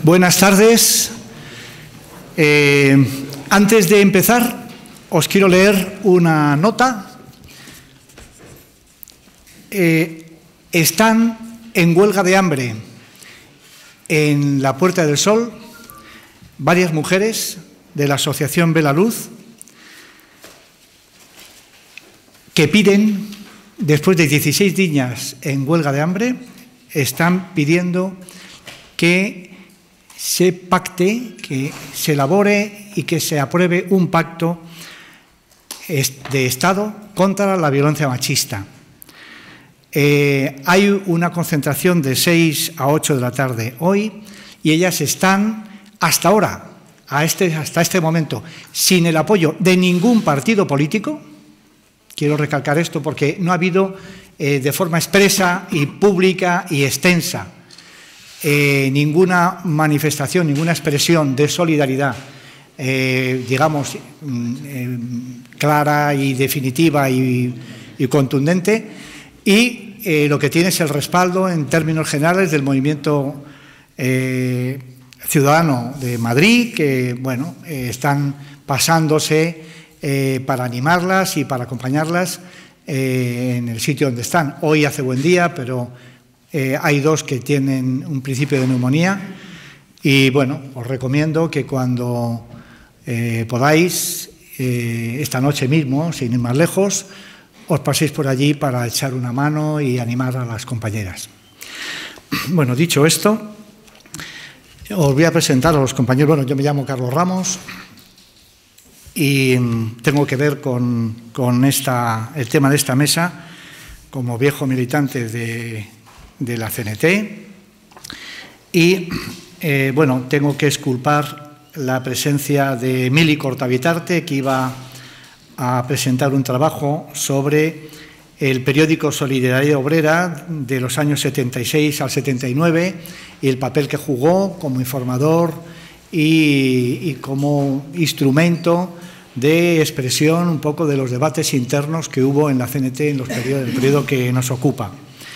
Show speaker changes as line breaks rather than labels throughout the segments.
Buenas tardes. Antes de empezar, os quiero leer una nota. Están en huelga de hambre en la Puerta del Sol varias mujeres de la Asociación Ve la Luz que piden, después de 16 días en huelga de hambre, están pidiendo que se pacte, que se elabore y que se apruebe un pacto de Estado contra la violencia machista. Hay una concentración de 6 a 8 de la tarde hoy y ellas están hasta ahora, hasta este momento, sin el apoyo de ningún partido político. Quiero recalcar esto porque no ha habido de forma expresa y pública y extensa ninguna manifestación, ninguna expresión de solidaridad, digamos, clara y definitiva y contundente, y lo que tiene es el respaldo en términos generales del movimiento ciudadano de Madrid, que bueno, están pasándose para animarlas y para acompañarlas en el sitio donde están. Hoy hace buen día, pero hay dos que tienen un principio de neumonía y bueno, os recomiendo que cuando podáis, esta noche mismo, sin ir más lejos, os paséis por allí para echar una mano y animar a las compañeras. Bueno, dicho esto, os voy a presentar a los compañeros. Bueno, yo me llamo Carlos Ramos y tengo que ver con el tema de esta mesa como viejo militante de la CNT y, bueno, tengo que exculpar la presencia de Emili Cortavitarte, que iba a presentar un trabajo sobre el periódico Solidaridad Obrera de los años 76 al 79 y el papel que jugó como informador y como instrumento de expresión un poco de los debates internos que hubo en la CNT en el periodo que nos ocupa.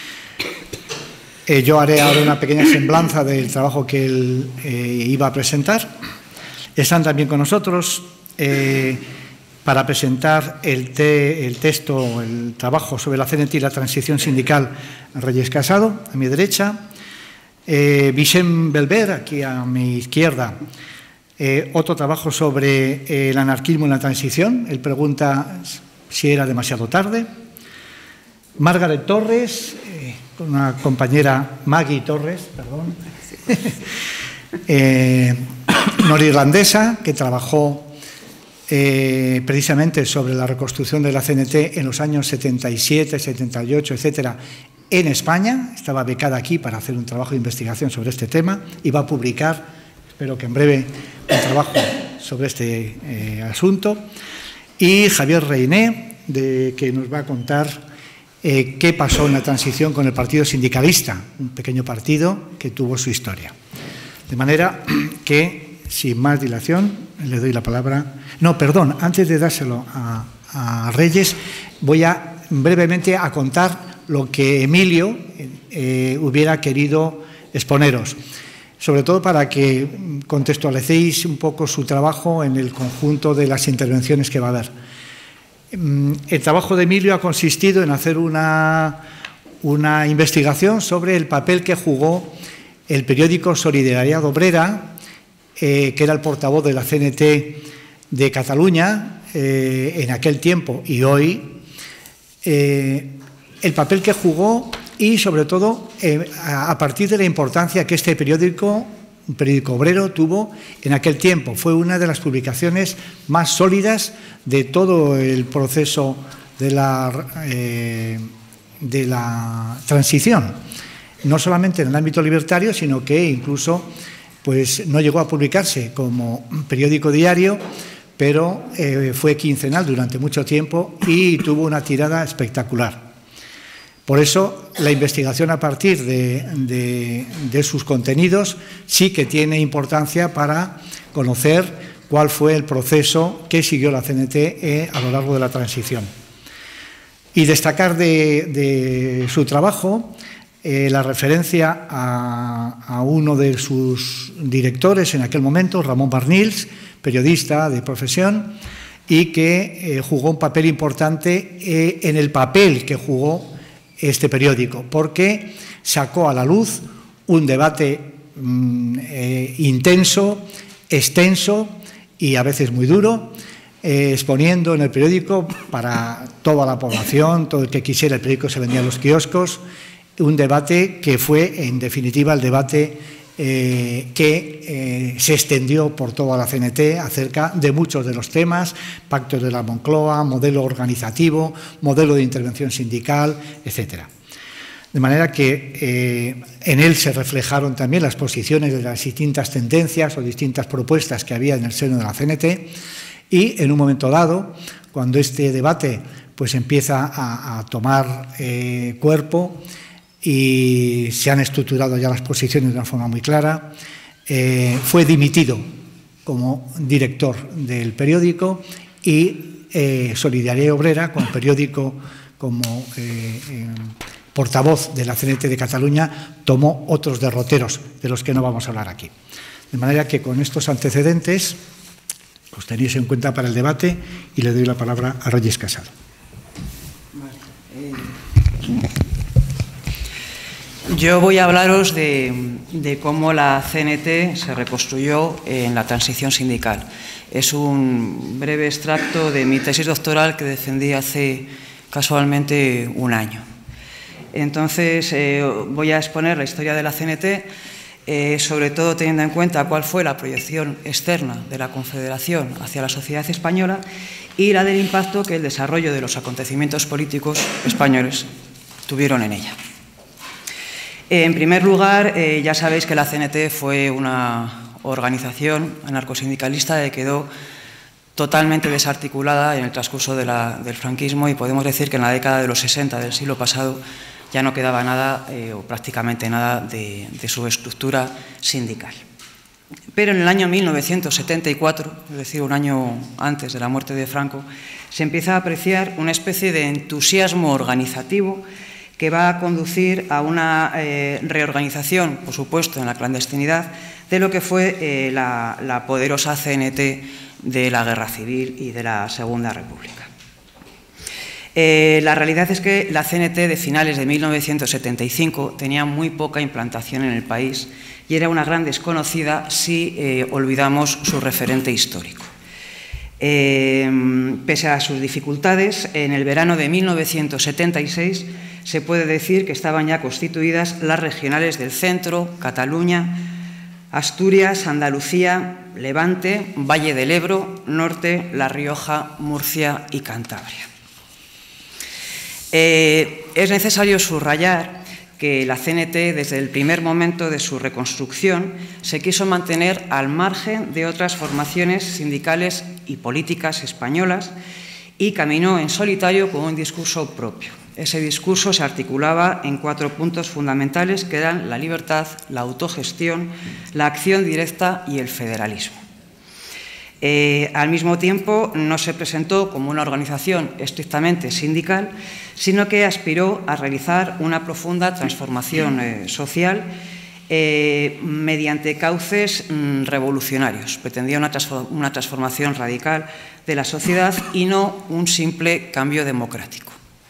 Yo haré ahora una pequeña semblanza del trabajo que él iba a presentar. Están también con nosotros para presentar el texto, el trabajo sobre la CNT y la transición sindical, Reyes Casado, a mi derecha. Vicent Belver, aquí a mi izquierda, otro trabajo sobre el anarquismo en la transición. Él pregunta si era demasiado tarde. Margaret Torres, con una compañera, Maggie Torres, perdón, norirlandesa, que trabajó precisamente sobre la reconstrucción de la CNT en los años 77, 78, etcétera, en España. Estaba becada aquí para hacer un trabajo de investigación sobre este tema y va a publicar, espero que en breve, un trabajo sobre este asunto. Y Javier Reiné, que nos va a contar qué pasó en la transición con el Partido Sindicalista, un pequeño partido que tuvo su historia. De manera que, sin más dilación, le doy la palabra. No, perdón, antes de dárselo a Reyes, voy brevemente a contar lo que Emilio hubiera querido exponeros, sobre todo para que contextualicéis un poco su trabajo en el conjunto de las intervenciones que va a haber. El trabajo de Emilio ha consistido en hacer una investigación sobre el papel que jugó el periódico Solidaridad Obrera, que era el portavoz de la CNT de Cataluña en aquel tiempo y hoy, el papel que jugó y, sobre todo, a partir de la importancia que este periódico, un periódico obrero, tuvo en aquel tiempo. Fue una de las publicaciones más sólidas de todo el proceso de la transición, no solamente en el ámbito libertario, sino que incluso pues, no llegó a publicarse como un periódico diario, pero fue quincenal durante mucho tiempo y tuvo una tirada espectacular. Por eso, la investigación a partir de sus contenidos sí que tiene importancia para conocer cuál fue el proceso que siguió la CNT a lo largo de la transición. Y destacar de su trabajo la referencia a uno de sus directores en aquel momento, Ramón Barnils, periodista de profesión, y que jugó un papel importante en el papel que jugó este periódico, porque sacó a la luz un debate intenso, extenso y a veces muy duro, exponiendo en el periódico para toda la población, todo el que quisiera. El periódico se vendía en los kioscos, un debate que fue, en definitiva, el debate que se extendió por toda la CNT acerca de muchos de los temas: pactos de la Moncloa, modelo organizativo, modelo de intervención sindical, etcétera. De manera que en él se reflejaron también las posiciones de las distintas tendencias o distintas propuestas que había en el seno de la CNT, y en un momento dado, cuando este debate pues empieza a tomar cuerpo y se han estructurado ya las posiciones de una forma muy clara, fue dimitido como director del periódico, y Solidaridad Obrera, como periódico, como portavoz de la CNT de Cataluña, tomó otros derroteros de los que no vamos a hablar aquí. De manera que con estos antecedentes los tenéis en cuenta para el debate, y le doy la palabra a Reyes Casado.
Yo voy a hablaros de cómo la CNT se reconstruyó en la transición sindical. Es un breve extracto de mi tesis doctoral que defendí hace casualmente un año. Entonces, voy a exponer la historia de la CNT, sobre todo teniendo en cuenta cuál fue la proyección externa de la Confederación hacia la sociedad española y la del impacto que el desarrollo de los acontecimientos políticos españoles tuvieron en ella. En primer lugar, ya sabéis que la CNT fue una organización anarcosindicalista que quedó totalmente desarticulada en el transcurso del franquismo, y podemos decir que en la década de los 60 del siglo pasado ya no quedaba nada o prácticamente nada de su estructura sindical. Pero en el año 1974, es decir, un año antes de la muerte de Franco, se empieza a apreciar una especie de entusiasmo organizativo que va a conducir a una reorganización, por supuesto, en la clandestinidad, de lo que fue la poderosa CNT de la Guerra Civil y de la Segunda República. La realidad es que la CNT de finales de 1975 tenía muy poca implantación en el país y era una gran desconocida si olvidamos su referente histórico. Pese a sus dificultades, en el verano de 1976 se puede decir que estaban ya constituidas las regionales del Centro, Cataluña, Asturias, Andalucía, Levante, Valle del Ebro, Norte, La Rioja, Murcia y Cantabria. Es necesario subrayar que la CNT, desde el primer momento de su reconstrucción, se quiso mantener al margen de otras formaciones sindicales y políticas españolas y caminó en solitario con un discurso propio. Ese discurso se articulaba en 4 puntos fundamentales, que eran la libertad, la autogestión, la acción directa y el federalismo. Al mismo tiempo, no se presentó como una organización estrictamente sindical, sino que aspiró a realizar una profunda transformación social mediante cauces revolucionarios. Pretendía una transformación radical de la sociedad y no un simple cambio democrático.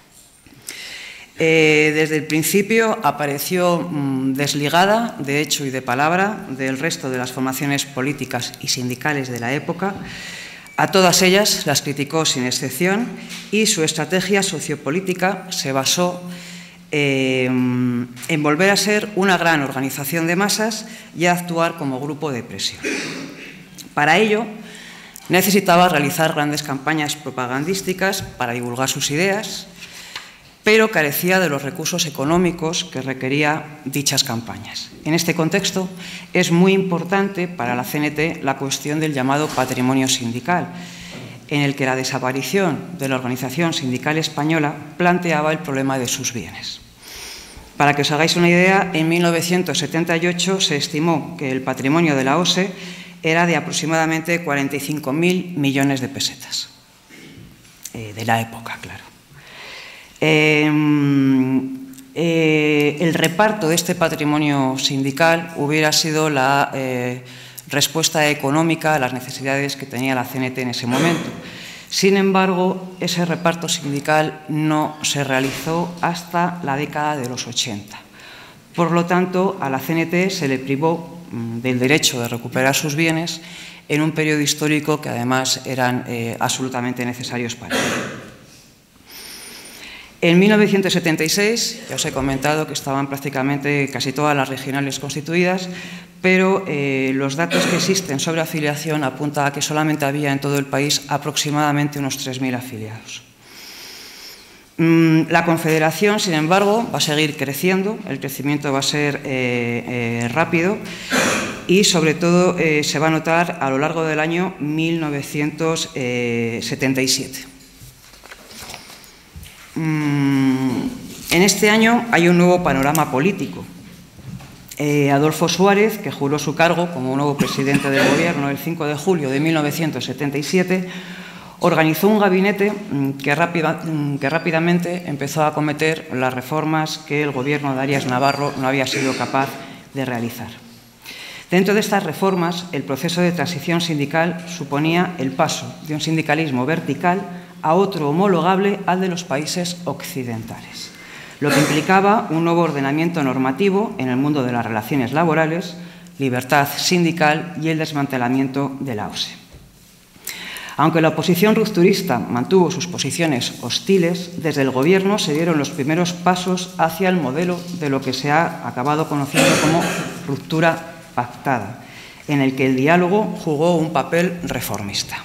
Desde el principio apareció desligada, de hecho y de palabra, del resto de las formaciones políticas y sindicales de la época. A todas ellas las criticó sin excepción, y su estrategia sociopolítica se basó en volver a ser una gran organización de masas y a actuar como grupo de presión. Para ello, necesitaba realizar grandes campañas propagandísticas para divulgar sus ideas, pero carecía de los recursos económicos que requería dichas campañas. En este contexto, es muy importante para la CNT la cuestión del llamado patrimonio sindical, en el que la desaparición de la organización sindical española planteaba el problema de sus bienes. Para que os hagáis una idea, en 1978 se estimó que el patrimonio de la OSE era de aproximadamente 45.000 millones de pesetas, de la época, claro. el reparto de este patrimonio sindical hubiera sido la respuesta económica a las necesidades que tenía la CNT en ese momento. Sin embargo, ese reparto sindical no se realizó hasta la década de los 80. Por lo tanto, a la CNT se le privó del derecho de recuperar sus bienes en un periodo histórico que además eran absolutamente necesarios para ello. En 1976, ya os he comentado que estaban prácticamente casi todas las regionales constituidas, pero los datos que existen sobre afiliación apuntan a que solamente había en todo el país aproximadamente unos 3.000 afiliados. La Confederación, sin embargo, va a seguir creciendo, el crecimiento va a ser rápido y, sobre todo, se va a notar a lo largo del año 1977. En este año hay un nuevo panorama político. Adolfo Suárez, que juró su cargo como nuevo presidente del Gobierno el 5 de julio de 1977, organizó un gabinete que rápidamente empezó a acometer las reformas que el Gobierno de Arias Navarro no había sido capaz de realizar. Dentro de estas reformas, el proceso de transición sindical suponía el paso de un sindicalismo vertical a otro homologable al de los países occidentales, lo que implicaba un nuevo ordenamiento normativo en el mundo de las relaciones laborales, libertad sindical y el desmantelamiento de la OSE. Aunque la oposición rupturista mantuvo sus posiciones hostiles, desde el Gobierno se dieron los primeros pasos hacia el modelo de lo que se ha acabado conociendo como ruptura pactada, en el que el diálogo jugó un papel reformista.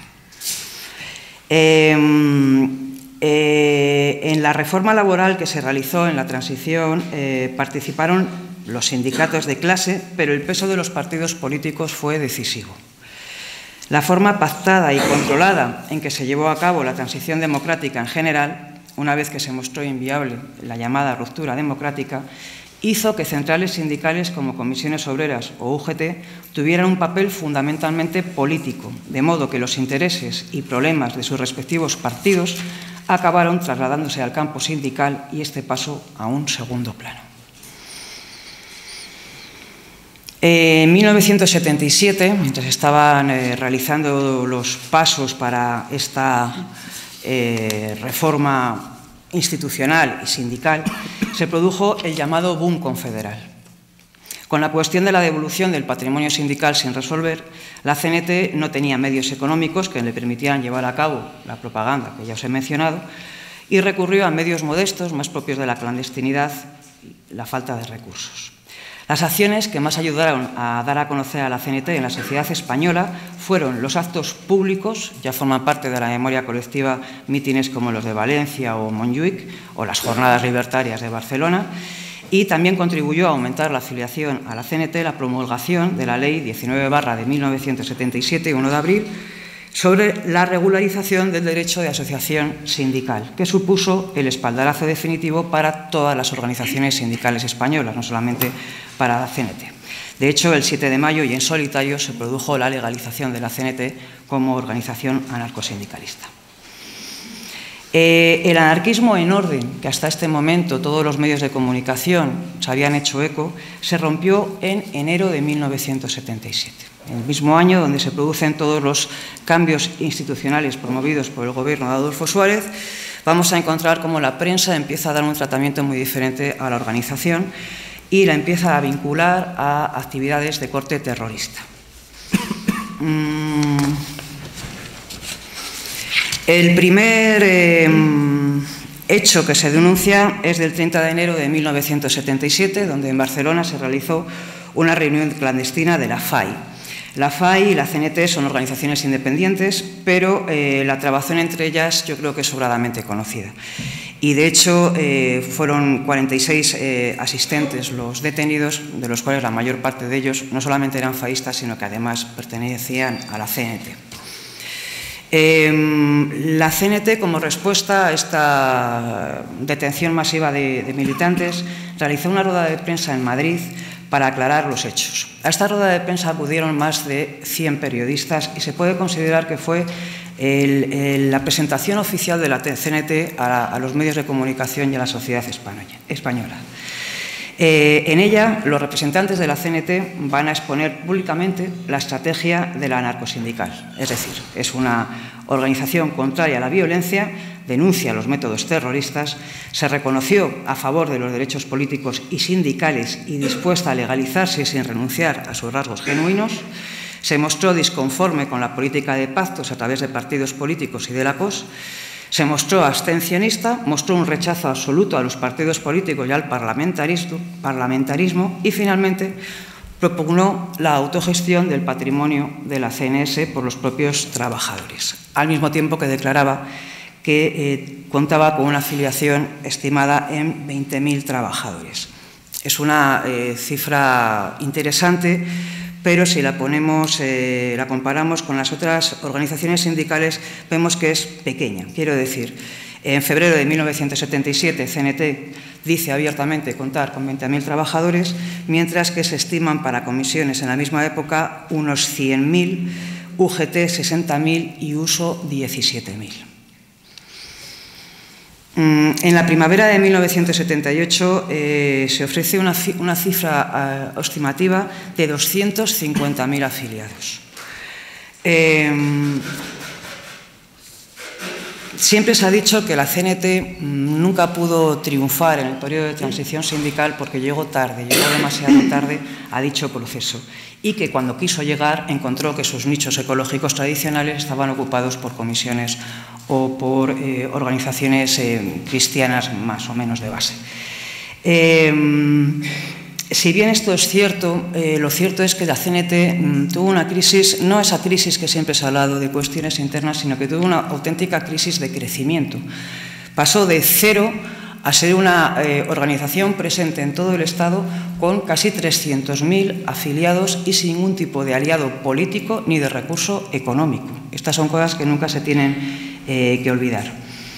En la reforma laboral que se realizó en la transición participaron los sindicatos de clase, pero el peso de los partidos políticos fue decisivo. La forma pactada y controlada en que se llevó a cabo la transición democrática en general, una vez que se mostró inviable la llamada ruptura democrática, hizo que centrales sindicales como Comisiones Obreras o UGT tuvieran un papel fundamentalmente político, de modo que los intereses y problemas de sus respectivos partidos acabaron trasladándose al campo sindical y este pasó a un segundo plano. En 1977, mientras estaban realizando los pasos para esta reforma institucional y sindical, se produjo el llamado boom confederal. Con la cuestión de la devolución del patrimonio sindical sin resolver, la CNT no tenía medios económicos que le permitieran llevar a cabo la propaganda que ya os he mencionado y recurrió a medios modestos, más propios de la clandestinidad y la falta de recursos. Las acciones que más ayudaron a dar a conocer a la CNT en la sociedad española fueron los actos públicos, ya forman parte de la memoria colectiva mítines como los de Valencia o Montjuic, o las Jornadas Libertarias de Barcelona, y también contribuyó a aumentar la afiliación a la CNT la promulgación de la Ley 19/1977, 1 de abril, sobre la regularización del derecho de asociación sindical, que supuso el espaldarazo definitivo para todas las organizaciones sindicales españolas, no solamente para la CNT. De hecho, el 7 de mayo y en solitario se produjo la legalización de la CNT como organización anarcosindicalista. El anarquismo en orden, que hasta este momento todos los medios de comunicación se habían hecho eco, se rompió en enero de 1977. El mismo año donde se producen todos los cambios institucionales promovidos por el Gobierno de Adolfo Suárez, vamos a encontrar cómo la prensa empieza a dar un tratamiento muy diferente a la organización y la empieza a vincular a actividades de corte terrorista. El primer hecho que se denuncia es del 30 de enero de 1977, donde en Barcelona se realizó una reunión clandestina de la FAI. La FAI y la CNT son organizaciones independientes, pero la trabazón entre ellas yo creo que es sobradamente conocida. Y, de hecho, fueron 46 asistentes los detenidos, de los cuales la mayor parte de ellos no solamente eran faístas, sino que además pertenecían a la CNT. La CNT, como respuesta a esta detención masiva de militantes, realizó una rueda de prensa en Madrid para aclarar los hechos. A esta rueda de prensa acudieron más de 100 periodistas y se puede considerar que fue la presentación oficial de la CNT a los medios de comunicación y a la sociedad española. En ella, los representantes de la CNT van a exponer públicamente la estrategia de la anarcosindical. Es decir, es una organización contraria a la violencia, denuncia los métodos terroristas, se reconoció a favor de los derechos políticos y sindicales y dispuesta a legalizarse sin renunciar a sus rasgos genuinos, se mostró disconforme con la política de pactos a través de partidos políticos y de la COS, se mostró abstencionista, mostró un rechazo absoluto a los partidos políticos y al parlamentarismo y finalmente propugnó la autogestión del patrimonio de la CNS por los propios trabajadores, al mismo tiempo que declaraba que contaba con una afiliación estimada en 20.000 trabajadores. Es una cifra interesante, pero si la comparamos con las otras organizaciones sindicales, vemos que es pequeña. Quiero decir, en febrero de 1977, CNT dice abiertamente contar con 20.000 trabajadores, mientras que se estiman para comisiones en la misma época unos 100.000, UGT 60.000 y USO 17.000. En la primavera de 1978 se ofrece una cifra estimativa de 250.000 afiliados. Siempre se ha dicho que la CNT nunca pudo triunfar en el periodo de transición sindical porque llegó tarde, llegó demasiado tarde a dicho proceso y que cuando quiso llegar encontró que sus nichos ecológicos tradicionales estaban ocupados por comisiones o por organizaciones cristianas más o menos de base. Si bien esto es cierto, lo cierto es que la CNT tuvo una crisis, no esa crisis que siempre se ha hablado de cuestiones internas, sino que tuvo una auténtica crisis de crecimiento. Pasó de cero a ser una organización presente en todo el Estado con casi 300.000 afiliados y sin ningún tipo de aliado político ni de recurso económico. Estas son cosas que nunca se tienen que olvidar.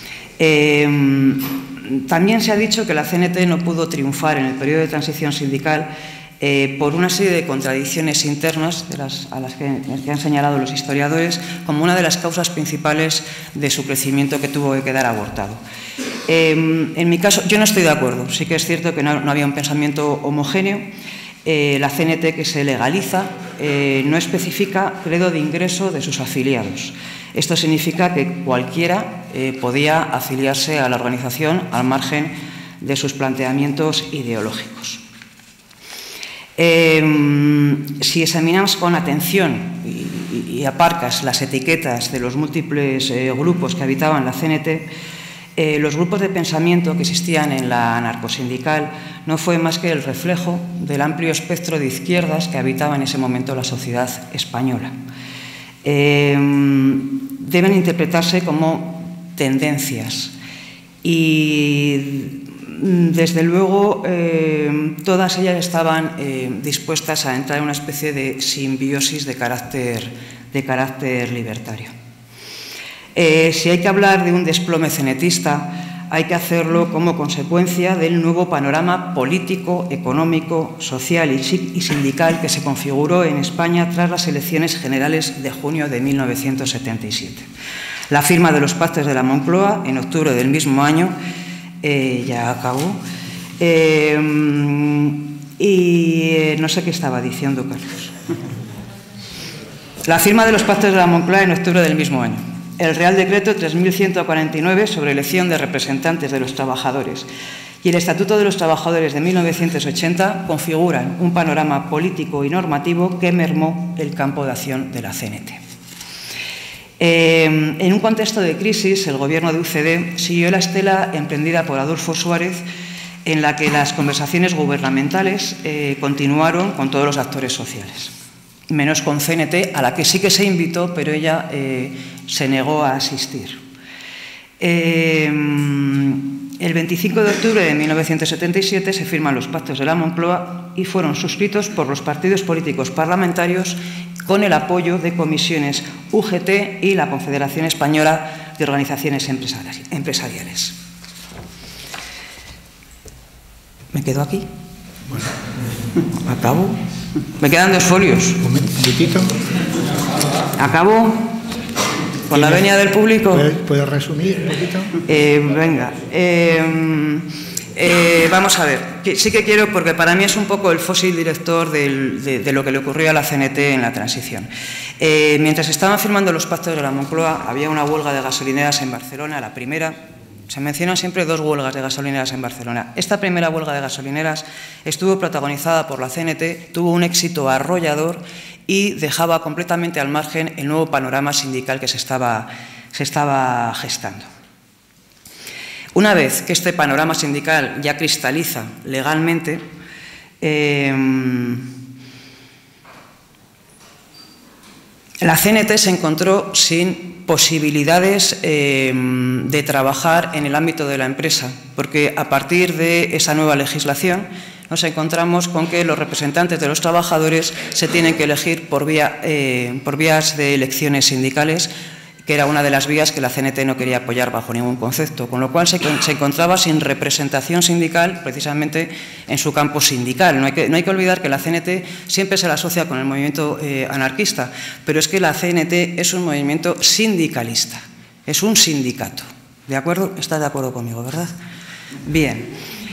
También se ha dicho que la CNT no pudo triunfar en el periodo de transición sindical por una serie de contradicciones internas a las que han señalado los historiadores como una de las causas principales de su crecimiento que tuvo que quedar abortado. En mi caso, yo no estoy de acuerdo. Sí que es cierto que no había un pensamiento homogéneo. La CNT que se legaliza no especifica credo de ingreso de sus afiliados. Esto significa que cualquiera podía afiliarse a la organización al margen de sus planteamientos ideológicos. Si examinamos con atención y aparcas las etiquetas de los múltiples grupos que habitaban la CNT, los grupos de pensamiento que existían en la anarcosindical no fue más que el reflejo del amplio espectro de izquierdas que habitaba en ese momento la sociedad española. Deben interpretarse como tendencias y, desde luego, todas ellas estaban dispuestas a entrar en una especie de simbiosis de carácter libertario. Si hay que hablar de un desplome cenetista, hay que hacerlo como consecuencia del nuevo panorama político, económico, social y sindical que se configuró en España tras las elecciones generales de junio de 1977. La firma de los pactos de la Moncloa en octubre del mismo año ya acabó. Y no sé qué estaba diciendo Carlos. La firma de los pactos de la Moncloa en octubre del mismo año. El Real Decreto 3.149 sobre elección de representantes de los trabajadores y el Estatuto de los Trabajadores de 1980 configuran un panorama político y normativo que mermó el campo de acción de la CNT. En un contexto de crisis, el Gobierno de UCD siguió la estela emprendida por Adolfo Suárez, en la que las conversaciones gubernamentales continuaron con todos los actores sociales, menos con CNT, a la que sí que se invitó, pero ella se negó a asistir. El 25 de octubre de 1977 se firman los pactos de la Moncloa y fueron suscritos por los partidos políticos parlamentarios con el apoyo de comisiones UGT y la Confederación Española de Organizaciones Empresariales. ¿Me quedo aquí?
Bueno.
¿Acabo? Me quedan 2 folios.
Un momentito.
¿Acabo? ¿Con la venia del público?
¿Puedes resumir un poquito?
Venga. Vamos a ver. sí que quiero, porque para mí es un poco el fósil director de lo que le ocurrió a la CNT en la transición. Mientras estaban firmando los pactos de la Moncloa, había una huelga de gasolineras en Barcelona, la primera. Se mencionan siempre 2 huelgas de gasolineras en Barcelona. Esta primera huelga de gasolineras estuvo protagonizada por la CNT, tuvo un éxito arrollador y dejaba completamente al margen el nuevo panorama sindical que se estaba gestando. Una vez que este panorama sindical ya cristaliza legalmente, la CNT se encontró sin posibilidades de trabajar en el ámbito de la empresa, porque a partir de esa nueva legislación nos encontramos con que los representantes de los trabajadores se tienen que elegir por vías de elecciones sindicales, que era una de las vías que la CNT no quería apoyar bajo ningún concepto, con lo cual se encontraba sin representación sindical precisamente en su campo sindical. No hay que olvidar que la CNT siempre se la asocia con el movimiento anarquista, pero es que la CNT es un movimiento sindicalista, es un sindicato. ¿De acuerdo? ¿Estás de acuerdo conmigo, verdad? Bien.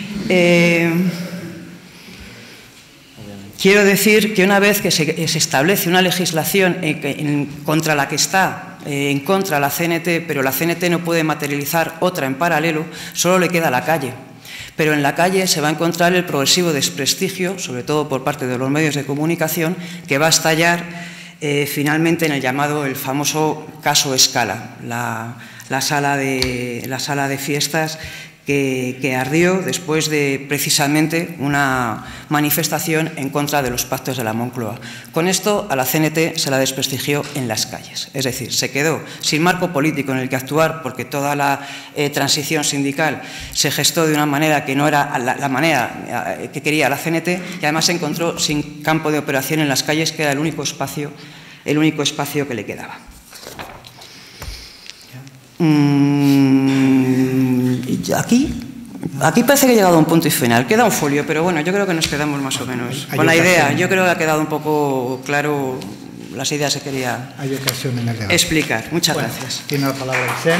Quiero decir que una vez que se establece una legislación contra la que está en contra la CNT, pero la CNT no puede materializar otra en paralelo, solo le queda la calle. Pero en la calle se va a encontrar el progresivo desprestigio, sobre todo por parte de los medios de comunicación, que va a estallar finalmente en el famoso caso Escala, la sala de fiestas que ardió después de precisamente una manifestación en contra de los pactos de la Moncloa. Con esto a la CNT se la desprestigió en las calles, es decir, se quedó sin marco político en el que actuar porque toda la transición sindical se gestó de una manera que no era la manera que quería la CNT y además se encontró sin campo de operación en las calles, que era el único espacio que le quedaba. Aquí parece que he llegado a un punto y final. Queda un folio, pero bueno, yo creo que nos quedamos más o menos con la idea. Yo creo que ha quedado un poco claro las ideas que quería explicar. Muchas gracias.
Tiene la palabra Vicent.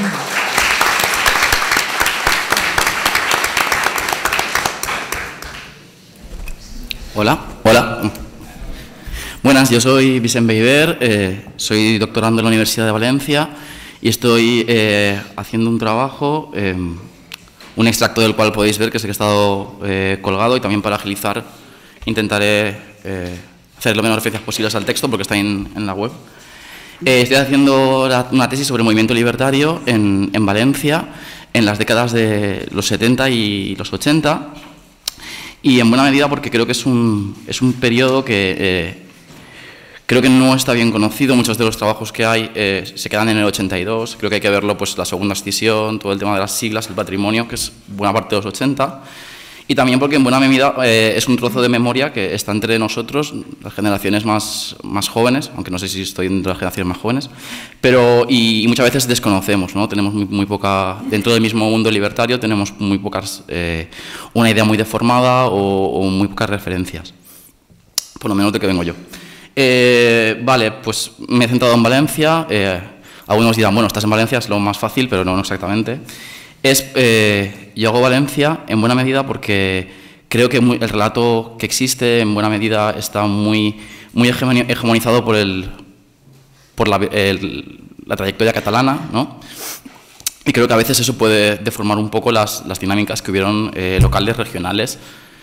Hola. Buenas, yo soy Vicent Beiber, soy doctorando en la Universidad de Valencia y estoy haciendo un trabajo, un extracto del cual podéis ver que he estado colgado, y también para agilizar intentaré hacer lo menos referencias posibles al texto porque está en la web. Estoy haciendo una tesis sobre el movimiento libertario en Valencia en las décadas de los 70 y los 80, y en buena medida porque creo que es un periodo que creo que no está bien conocido. Muchos de los trabajos que hay se quedan en el 82. Creo que hay que verlo, pues la segunda escisión, todo el tema de las siglas, el patrimonio, que es buena parte de los 80. Y también porque en buena medida es un trozo de memoria que está entre nosotros, las generaciones más jóvenes, aunque no sé si estoy entre las generaciones más jóvenes, pero y muchas veces desconocemos, ¿no? Tenemos muy poca, dentro del mismo mundo libertario tenemos muy pocas, una idea muy deformada o muy pocas referencias, por lo menos de que vengo yo. Vale, pues me he centrado en Valencia. Algunos dirán, bueno, estás en Valencia, es lo más fácil, pero no exactamente. Yo hago Valencia en buena medida porque creo que el relato que existe en buena medida está muy hegemonizado por la trayectoria catalana, ¿no? Y creo que a veces eso puede deformar un poco las dinámicas que hubieron locales, regionales.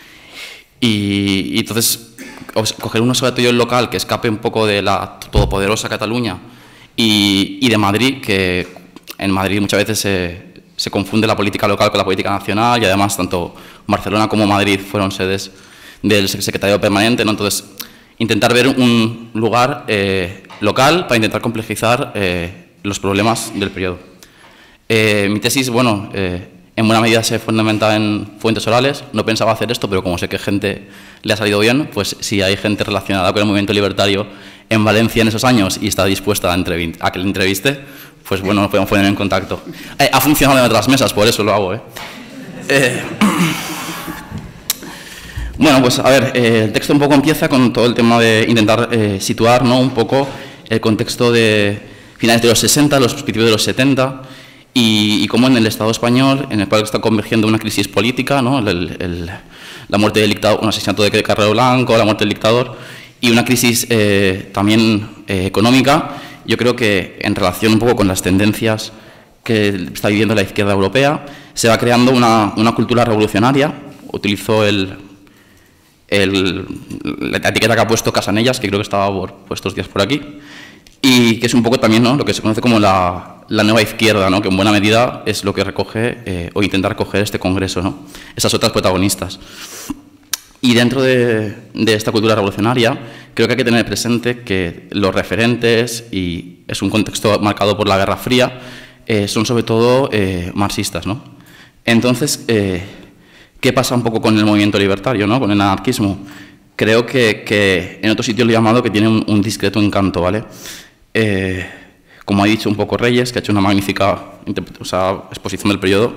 Y entonces coger un observatorio local que escape un poco de la todopoderosa Cataluña y de Madrid, que en Madrid muchas veces se confunde la política local con la política nacional, y además tanto Barcelona como Madrid fueron sedes del secretariado permanente, ¿no? Entonces, intentar ver un lugar local para intentar complejizar los problemas del periodo. Mi tesis, bueno, en buena medida se fundamenta en fuentes orales. No pensaba hacer esto, pero como sé que gente le ha salido bien, pues si hay gente relacionada con el movimiento libertario en Valencia en esos años y está dispuesta a que le entreviste, pues bueno, nos podemos poner en contacto. Ha funcionado en otras mesas, por eso lo hago. Bueno, pues a ver, el texto un poco empieza con todo el tema de intentar situar, ¿no?, un poco el contexto de finales de los 60, los principios de los 70, y cómo en el Estado español, en el cual está convergiendo una crisis política, ¿no?, la muerte del dictador, un asesinato de Carrero Blanco, la muerte del dictador y una crisis también económica. Yo creo que en relación un poco con las tendencias que está viviendo la izquierda europea, se va creando una cultura revolucionaria. Utilizo la etiqueta que ha puesto Casanellas, que creo que estaba por estos días por aquí, y que es un poco también, ¿no?, lo que se conoce como la nueva izquierda, ¿no?, que en buena medida es lo que recoge o intenta recoger este congreso, ¿no?, esas otras protagonistas. Y dentro de esta cultura revolucionaria, creo que hay que tener presente que los referentes, y es un contexto marcado por la Guerra Fría, son sobre todo marxistas, ¿no? Entonces, ¿qué pasa un poco con el movimiento libertario, ¿no?, con el anarquismo? Creo que en otro sitio lo he llamado que tiene un discreto encanto, ¿vale? Como ha dicho un poco Reyes, que ha hecho una magnífica exposición del periodo,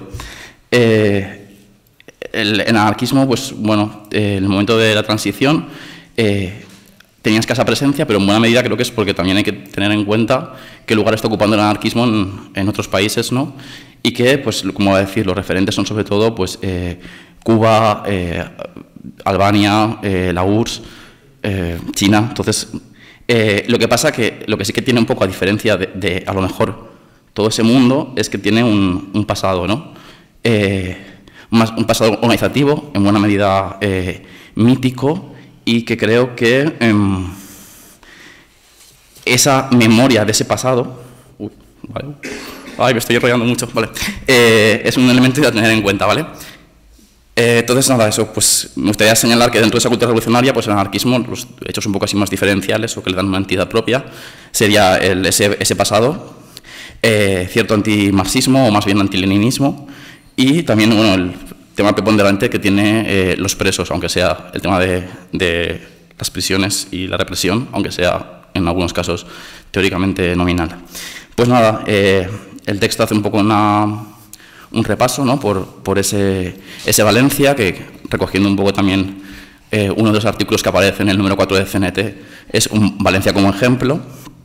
el anarquismo, pues bueno, en el momento de la transición tenía escasa presencia, pero en buena medida creo que es porque también hay que tener en cuenta qué lugar está ocupando el anarquismo en otros países, ¿no? Y que, pues, como va a decir, los referentes son sobre todo, pues, Cuba, Albania, la URSS, China. Entonces, lo que pasa que lo que sí que tiene un poco a diferencia de a lo mejor todo ese mundo es que tiene un pasado, ¿no? Un pasado organizativo, en buena medida mítico, y que creo que esa memoria de ese pasado, vale, ay, me estoy enrollando mucho, vale, es un elemento a tener en cuenta, ¿vale? Entonces, nada, eso, pues me gustaría señalar que dentro de esa cultura revolucionaria, pues el anarquismo, los hechos un poco así más diferenciales o que le dan una entidad propia, sería ese pasado, cierto antimarxismo o más bien antileninismo, y también, bueno, el tema preponderante que tiene los presos, aunque sea el tema de las prisiones y la represión, aunque sea en algunos casos teóricamente nominal. Pues nada, el texto hace un poco un repaso, ¿no?, por ese Valencia, que recogiendo un poco también uno de los artículos que aparece en el número 4 de CNT, es un Valencia como ejemplo.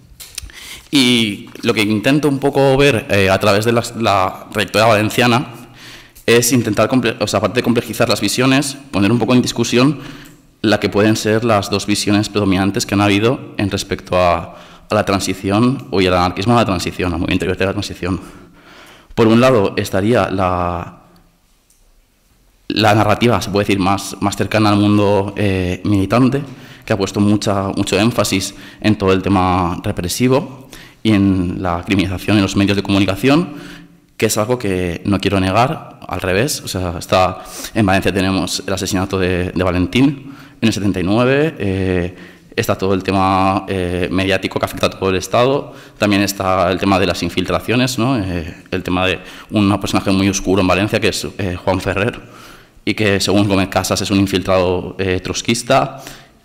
Y lo que intento un poco ver a través de la trayectoria valenciana es intentar, aparte de complejizar las visiones, poner un poco en discusión la que pueden ser las dos visiones predominantes que han habido en respecto a la transición y al anarquismo de la transición, al movimiento libertario de la transición. Por un lado estaría la narrativa, se puede decir, más cercana al mundo militante, que ha puesto mucho énfasis en todo el tema represivo y en la criminalización en los medios de comunicación, que es algo que no quiero negar, al revés. O sea, en Valencia tenemos el asesinato de Valentín en el 79, está todo el tema mediático que afecta a todo el Estado, también está el tema de las infiltraciones, ¿no? El tema de un personaje muy oscuro en Valencia, que es Juan Ferrer, y que según Gómez Casas es un infiltrado trotskista,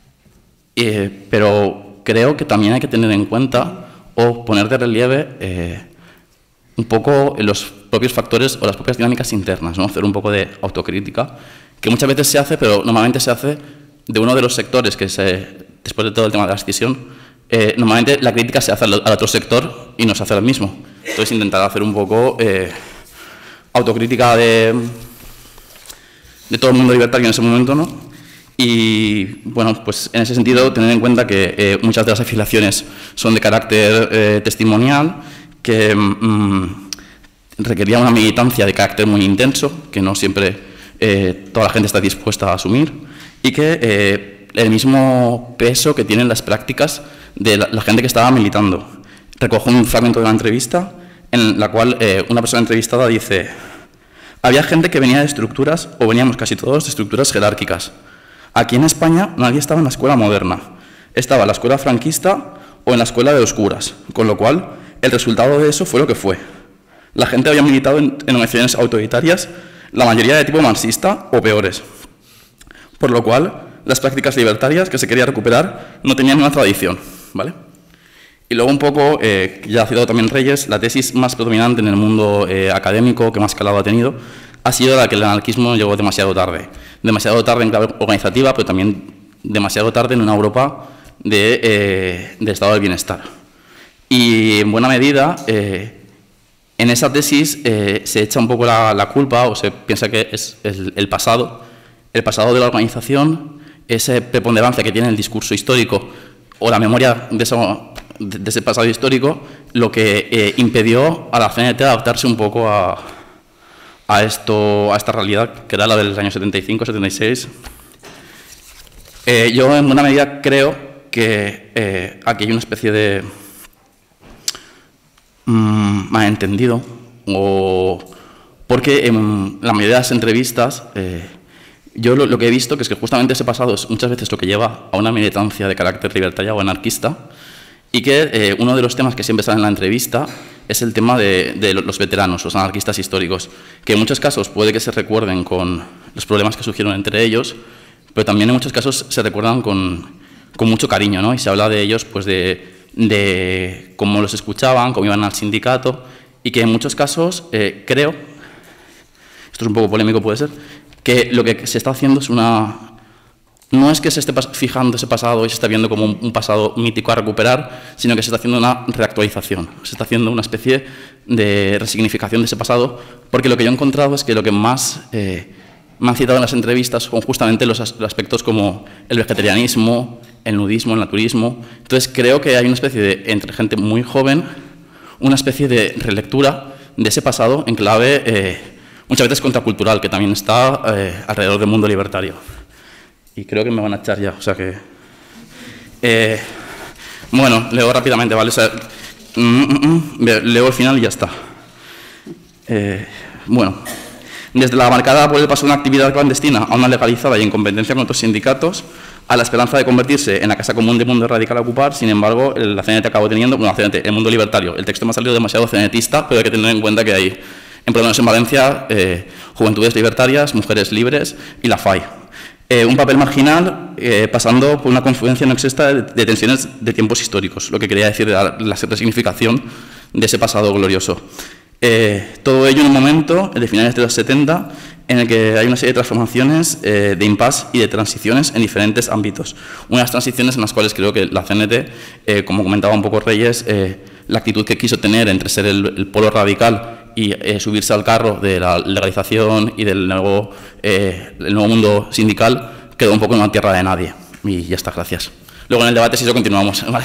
pero creo que también hay que tener en cuenta o poner de relieve un poco los propios factores o las propias dinámicas internas, ¿no? Hacer un poco de autocrítica, que muchas veces se hace, pero normalmente se hace de uno de los sectores que después de todo el tema de la escisión, normalmente la crítica se hace al otro sector y no se hace al mismo. Entonces intentar hacer un poco autocrítica de todo el mundo libertario en ese momento, ¿no? Y bueno, pues en ese sentido tener en cuenta que muchas de las afiliaciones son de carácter testimonial, que requería una militancia de carácter muy intenso, que no siempre toda la gente está dispuesta a asumir, y que el mismo peso que tienen las prácticas de la gente que estaba militando. Recojo un fragmento de una entrevista en la cual una persona entrevistada dice: había gente que venía de estructuras, o veníamos casi todos de estructuras jerárquicas. Aquí en España nadie estaba en la escuela moderna, estaba en la escuela franquista o en la escuela de oscuras, con lo cual el resultado de eso fue lo que fue. La gente había militado en organizaciones autoritarias, la mayoría de tipo marxista o peores, por lo cual las prácticas libertarias que se quería recuperar no tenían una tradición, ¿vale? Y luego un poco, ya ha citado también Reyes, la tesis más predominante en el mundo académico, que más calado ha tenido, ha sido la que el anarquismo llegó demasiado tarde en clave organizativa, pero también demasiado tarde en una Europa de estado del bienestar. Y en buena medida, en esa tesis se echa un poco la culpa, o se piensa que es el pasado el pasado de la organización, esa preponderancia que tiene el discurso histórico o la memoria de ese pasado histórico, lo que impidió a la CNT adaptarse un poco a esta realidad que era la de los años 75, 76. Yo en buena medida creo que aquí hay una especie de malentendido, porque en la mayoría de las entrevistas yo lo que he visto que es que justamente ese pasado es muchas veces lo que lleva a una militancia de carácter libertario o anarquista, y que uno de los temas que siempre sale en la entrevista es el tema de los veteranos, los anarquistas históricos, que en muchos casos puede que se recuerden con los problemas que surgieron entre ellos, pero también en muchos casos se recuerdan con mucho cariño, ¿no? Y se habla de ellos pues de cómo los escuchaban, cómo iban al sindicato, y que en muchos casos creo, esto es un poco polémico puede ser, que lo que se está haciendo es no es que se esté fijando ese pasado y se está viendo como un pasado mítico a recuperar, sino que se está haciendo una reactualización, se está haciendo una especie de resignificación de ese pasado, porque lo que yo he encontrado es que lo que más me han citado en las entrevistas son justamente los aspectos como el vegetarianismo, el nudismo, el naturismo. Entonces creo que hay una especie de, entre gente muy joven, una especie de relectura de ese pasado en clave muchas veces contracultural, que también está alrededor del mundo libertario. Y creo que me van a echar ya, o sea que... bueno, leo rápidamente, ¿vale? O sea, leo el final y ya está. Bueno, desde la marcada por el paso de una actividad clandestina a una legalizada y en competencia con otros sindicatos, a la esperanza de convertirse en la casa común del mundo radical a ocupar, sin embargo, la CNT acabó teniendo, bueno, la CNT, el mundo libertario. El texto me ha salido demasiado CNTista, pero hay que tener en cuenta que hay, por lo menos en Valencia, Juventudes Libertarias, Mujeres Libres y la FAI. Un papel marginal pasando por una confluencia no exista de tensiones de tiempos históricos, lo que quería decir de la resignificación de ese pasado glorioso. Todo ello en un momento, de finales de los 70, en el que hay una serie de transformaciones, de impasse y de transiciones en diferentes ámbitos. Unas transiciones en las cuales creo que la CNT, como comentaba un poco Reyes, la actitud que quiso tener entre ser el polo radical y subirse al carro de la legalización y del nuevo mundo sindical quedó un poco en una tierra de nadie. Y ya está, gracias. Luego en el debate, si eso, continuamos. Vale.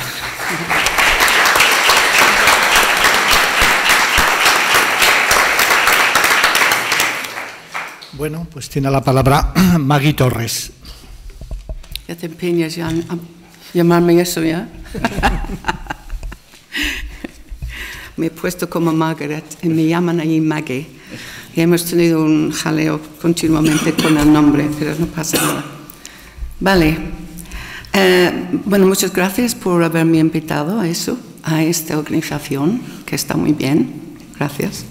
Bueno, pues tiene la palabra Maggie Torres.
Ya te empeñas ya a llamarme eso, ¿ya? Me he puesto como Margaret y me llaman allí Maggie. Y hemos tenido un jaleo continuamente con el nombre, pero no pasa nada. Vale. Bueno, muchas gracias por haberme invitado a eso, a esta organización, que está muy bien. Gracias.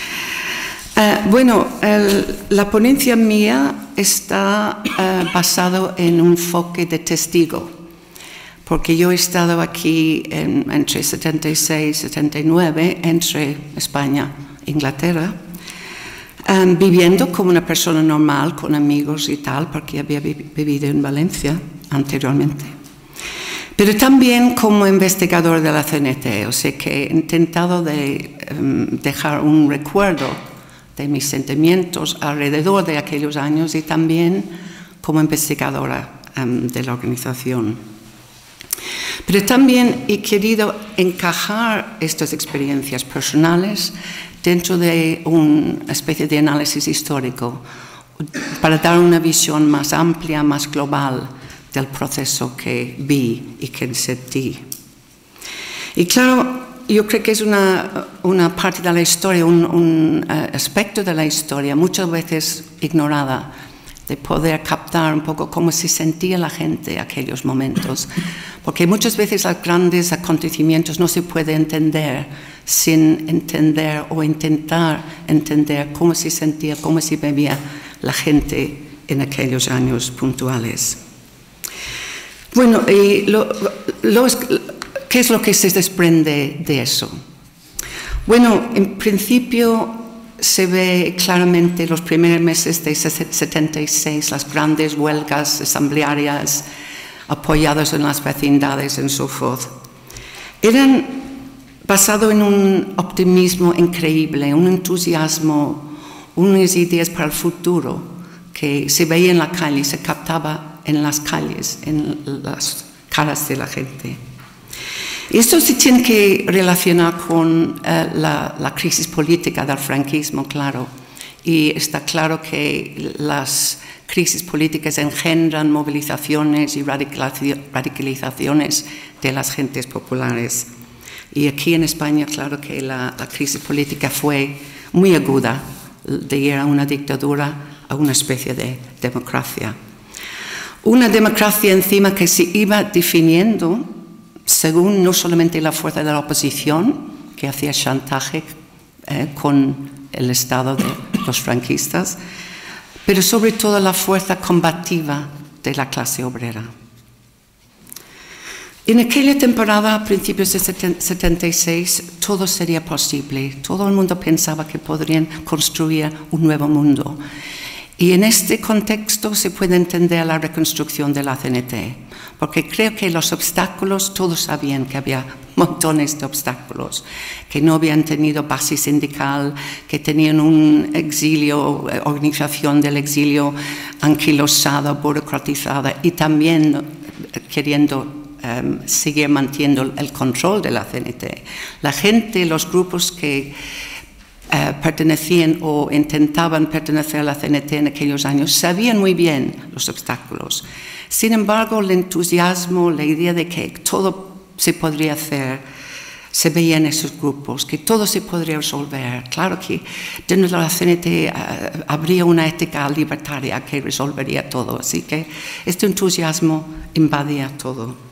Bueno, la ponencia mía está basado en un enfoque de testigo, porque yo he estado aquí entre 76 y 79, entre España e Inglaterra, viviendo como una persona normal, con amigos y tal, porque había vivido en Valencia anteriormente. Pero también como investigador de la CNT, o sea que he intentado dejar un recuerdo de mis sentimientos alrededor de aquellos años y también como investigadora de la organización. Pero también he querido encajar estas experiencias personales dentro de una especie de análisis histórico para dar una visión más amplia, más global del proceso que vi y que sentí. Y claro, yo creo que es una parte de la historia, un aspecto de la historia muchas veces ignorada, de poder captar un poco cómo se sentía la gente en aquellos momentos. Porque muchas veces los grandes acontecimientos no se pueden entender sin entender o intentar entender cómo se sentía, cómo se vivía la gente en aquellos años puntuales. Bueno, y ¿qué es lo que se desprende de eso? Bueno, en principio se ve claramente los primeros meses de 76, las grandes huelgas asamblearias apoyadas en las vecindades en Suffolk. Eran basados en un optimismo increíble, un entusiasmo, unas ideas para el futuro que se veía en la calle, se captaba en las calles, en las caras de la gente. Y esto se tiene que relacionar con la crisis política del franquismo, claro. Y está claro que las crisis políticas engendran movilizaciones y radicalizaciones de las gentes populares. Y aquí en España, claro que la crisis política fue muy aguda, de ir a una dictadura a una especie de democracia. Una democracia encima que se iba definiendo según no solamente la fuerza de la oposición, que hacía chantaje con el Estado de los franquistas, pero sobre todo la fuerza combativa de la clase obrera. En aquella temporada, a principios de 76, todo sería posible. Todo el mundo pensaba que podrían construir un nuevo mundo. Y en este contexto se puede entender la reconstrucción de la CNT, porque creo que los obstáculos, todos sabían que había montones de obstáculos, que no habían tenido base sindical, que tenían un exilio, organización del exilio anquilosada, burocratizada y también queriendo seguir manteniendo el control de la CNT. La gente, los grupos que pertenecían o intentaban pertenecer a la CNT en aquellos años sabían muy bien los obstáculos. Sin embargo, el entusiasmo, la idea de que todo se podría hacer, se veía en esos grupos, que todo se podría resolver. Claro que dentro de la CNT habría una ética libertaria que resolvería todo, así que este entusiasmo invadía todo.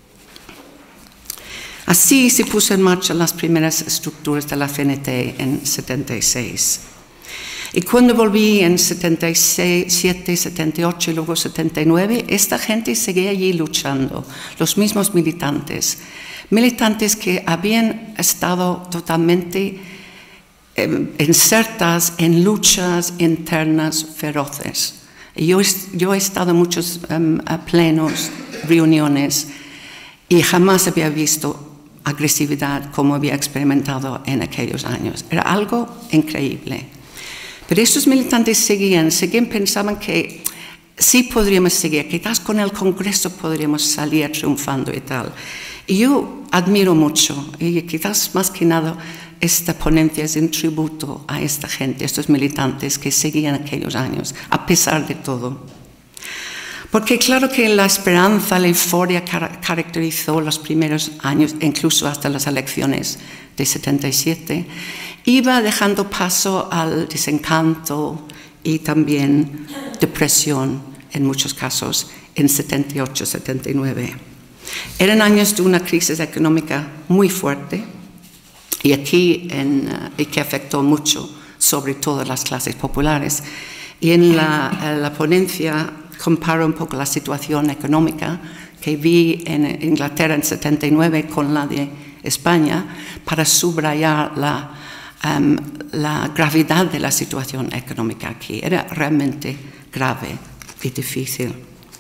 Así se puso en marcha las primeras estructuras de la CNT en 76. Y cuando volví en 77, 78 y luego 79, esta gente seguía allí luchando, los mismos militantes. Militantes que habían estado totalmente insertas en luchas internas feroces. Yo he estado en muchos plenos, reuniones, y jamás había visto agresividad como había experimentado en aquellos años. Era algo increíble. Pero estos militantes seguían, pensaban que sí podríamos seguir, quizás con el Congreso podríamos salir triunfando y tal. Y yo admiro mucho, y quizás más que nada esta ponencia es un tributo a esta gente, estos militantes que seguían aquellos años, a pesar de todo. Porque claro que la esperanza, la euforia caracterizó los primeros años, incluso hasta las elecciones de 77, iba dejando paso al desencanto y también depresión en muchos casos en 78, 79. Eran años de una crisis económica muy fuerte y aquí y que afectó mucho sobre todo las clases populares. Y en la ponencia comparo un poco la situación económica que vi en Inglaterra en 79 con la de España para subrayar la gravedad de la situación económica aquí. Era realmente grave y difícil.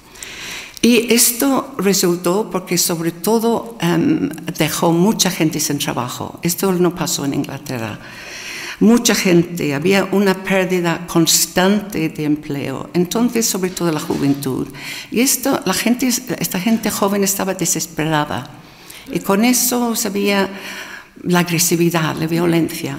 Y esto resultó porque sobre todo dejó mucha gente sin trabajo. Esto no pasó en Inglaterra. Mucha gente, había una pérdida constante de empleo, entonces sobre todo la juventud. Y esta gente joven estaba desesperada y con eso se veía la agresividad, la violencia.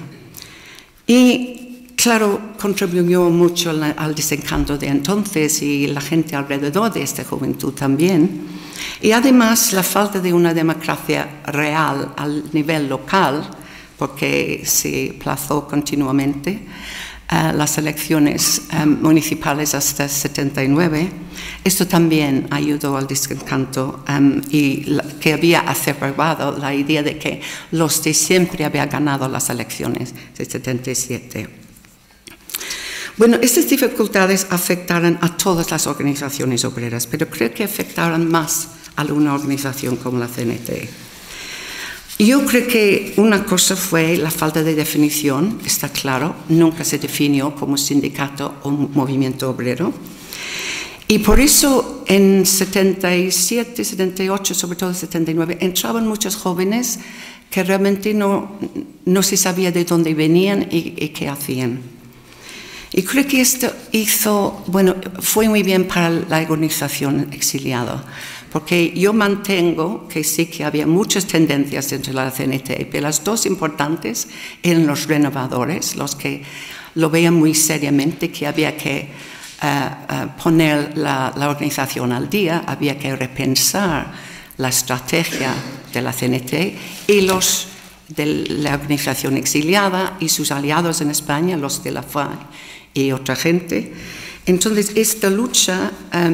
Y claro, contribuyó mucho al desencanto de entonces y la gente alrededor de esta juventud también. Y además la falta de una democracia real al nivel local, porque se plazó continuamente las elecciones municipales hasta 79. Esto también ayudó al desencanto y que había acerbado la idea de que los de siempre habían ganado las elecciones de 77. Bueno, estas dificultades afectaron a todas las organizaciones obreras, pero creo que afectaron más a una organización como la CNT. Yo creo que una cosa fue la falta de definición, está claro, nunca se definió como sindicato o movimiento obrero. Y por eso en 77, 78, sobre todo 79, entraban muchos jóvenes que realmente no se sabía de dónde venían y qué hacían. Y creo que esto fue muy bien para la organización exiliada, porque yo mantengo que sí que había muchas tendencias dentro de la CNT, pero las dos importantes eran los renovadores, los que lo veían muy seriamente, que había que poner la organización al día, había que repensar la estrategia de la CNT, y los de la organización exiliada y sus aliados en España, los de la FAI y otra gente. Entonces, esta lucha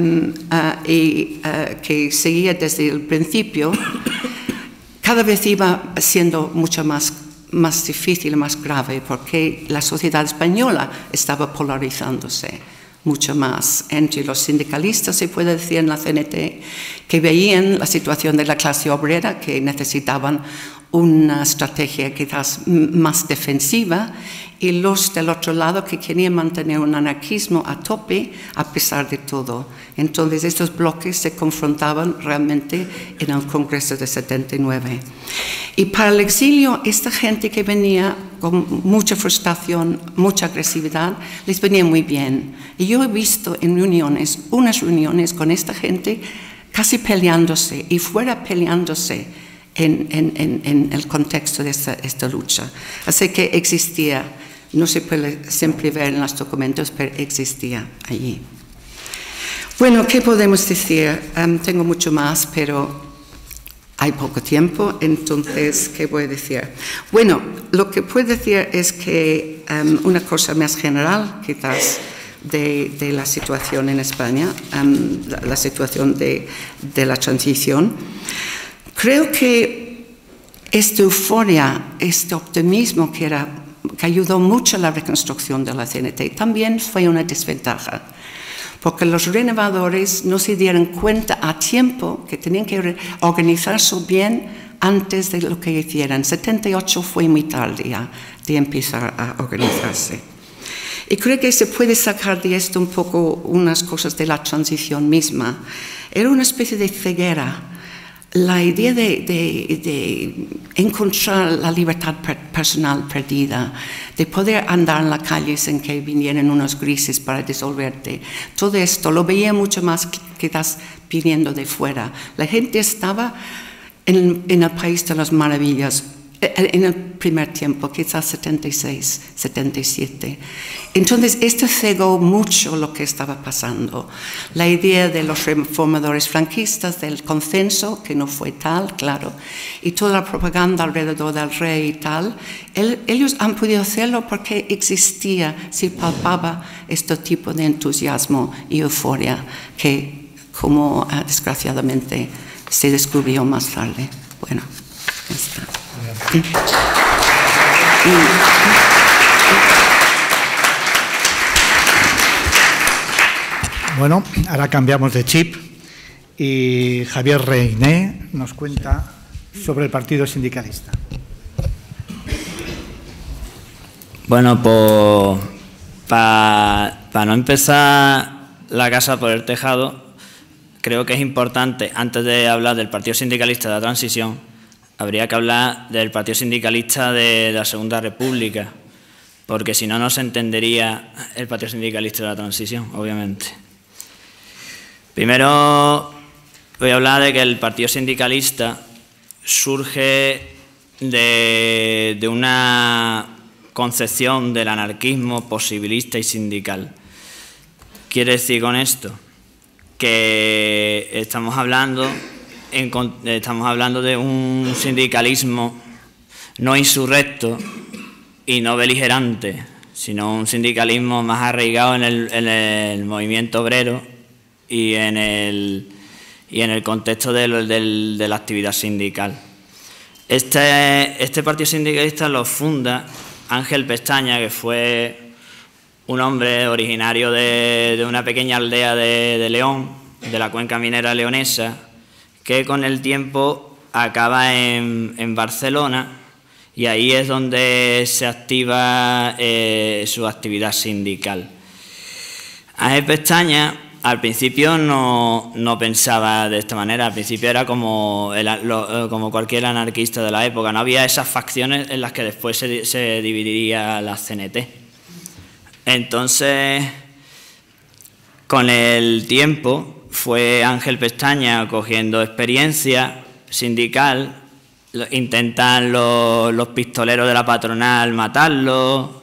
que seguía desde el principio, cada vez iba siendo mucho más difícil, más grave, porque la sociedad española estaba polarizándose mucho más entre los sindicalistas, se puede decir, en la CNT, que veían la situación de la clase obrera, que necesitaban una estrategia quizás más defensiva, y los del otro lado que querían mantener un anarquismo a tope a pesar de todo. Entonces estos bloques se confrontaban realmente en el Congreso de 79. Y para el exilio, esta gente que venía con mucha frustración, mucha agresividad, les venía muy bien. Y yo he visto en reuniones, unas reuniones con esta gente casi peleándose, y fuera peleándose en el contexto de esta lucha. Así que existía, no se puede siempre ver en los documentos, pero existía allí. Bueno, ¿qué podemos decir? Tengo mucho más, pero hay poco tiempo, entonces, ¿qué voy a decir? Bueno, lo que puedo decir es que una cosa más general, quizás, de la situación en España, la situación de la transición. Creo que esta euforia, este optimismo que ayudó mucho a la reconstrucción de la CNT, también fue una desventaja, porque los renovadores no se dieron cuenta a tiempo que tenían que organizarse bien antes de lo que hicieran. 78 fue muy tarde ya de empezar a organizarse. Y creo que se puede sacar de esto un poco unas cosas de la transición misma. Era una especie de ceguera. La idea de encontrar la libertad personal perdida, de poder andar en la calle sin que vinieran unos grises para disolverte, todo esto lo veía mucho más quizás viniendo de fuera. La gente estaba en el país de las maravillas en el primer tiempo, quizás 76, 77. Entonces, esto cegó mucho lo que estaba pasando. La idea de los reformadores franquistas, del consenso, que no fue tal, claro, y toda la propaganda alrededor del rey y tal, ellos han podido hacerlo porque existía, se palpaba este tipo de entusiasmo y euforia que, como desgraciadamente, se descubrió más tarde. Bueno, ya está.
Bueno, ahora cambiamos de chip y Javier Reiné nos cuenta sobre el Partido Sindicalista.
Bueno, pues para no empezar la casa por el tejado, creo que es importante, antes de hablar del Partido Sindicalista de la Transición, habría que hablar del Partido Sindicalista de la Segunda República, porque si no, no se entendería el Partido Sindicalista de la Transición, obviamente. Primero voy a hablar de que el Partido Sindicalista surge de una concepción del anarquismo posibilista y sindical. Quiere decir con esto que estamos hablando de un sindicalismo no insurrecto y no beligerante, sino un sindicalismo más arraigado en el movimiento obrero y en el contexto de la actividad sindical. Este partido sindicalista lo funda Ángel Pestaña, que fue un hombre originario de una pequeña aldea de León, de la cuenca minera leonesa, que con el tiempo acaba en Barcelona, y ahí es donde se activa su actividad sindical. Ángel Pestaña al principio no pensaba de esta manera, al principio era como cualquier anarquista de la época, no había esas facciones en las que después se dividiría la CNT. Entonces, con el tiempo, fue Ángel Pestaña cogiendo experiencia sindical, intentan los pistoleros de la patronal matarlo.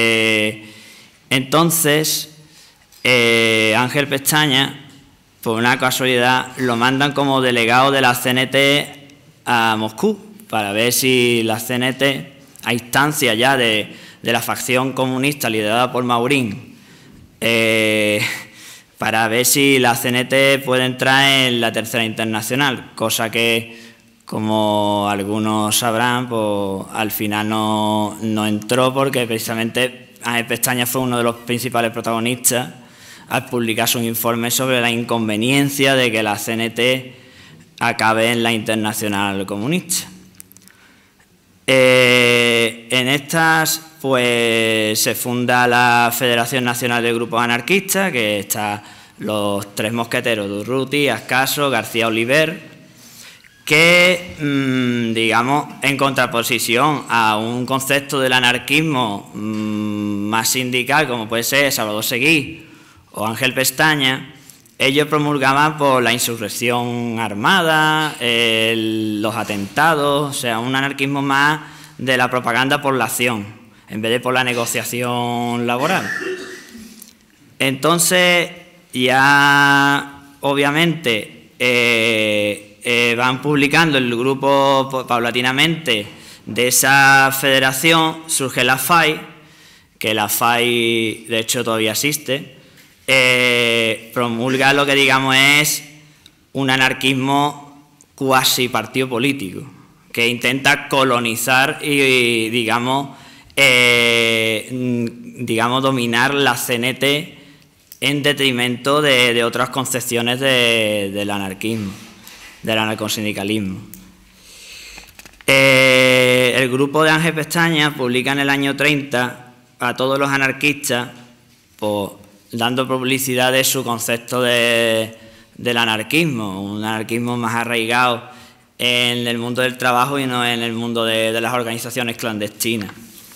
Entonces, Ángel Pestaña, por una casualidad, lo mandan como delegado de la CNT a Moscú, para ver si la CNT, a instancia ya de la facción comunista liderada por Maurín, para ver si la CNT puede entrar en la Tercera Internacional, cosa que, como algunos sabrán, pues al final no entró, porque precisamente Ángel Pestaña fue uno de los principales protagonistas al publicar su informe sobre la inconveniencia de que la CNT acabe en la Internacional Comunista. En estas, pues, se funda la Federación Nacional de Grupos Anarquistas, que está los tres mosqueteros, Durruti, Ascaso, García Oliver, que, digamos, en contraposición a un concepto del anarquismo más sindical, como puede ser Salvador Seguí o Ángel Pestaña, ellos promulgaban por la insurrección armada, los atentados, o sea, un anarquismo más de la propaganda por la acción, en vez de por la negociación laboral. Entonces, ya obviamente van publicando el grupo paulatinamente de esa federación, surge la FAI, que la FAI de hecho todavía existe. Promulga lo que digamos es un anarquismo cuasi partido político, que intenta colonizar y digamos dominar la CNT en detrimento de otras concepciones del anarquismo, del anarcosindicalismo. El grupo de Ángel Pestaña publica en el año 30 a todos los anarquistas, pues, dando publicidad de su concepto del anarquismo, un anarquismo más arraigado en el mundo del trabajo y no en el mundo de las organizaciones clandestinas.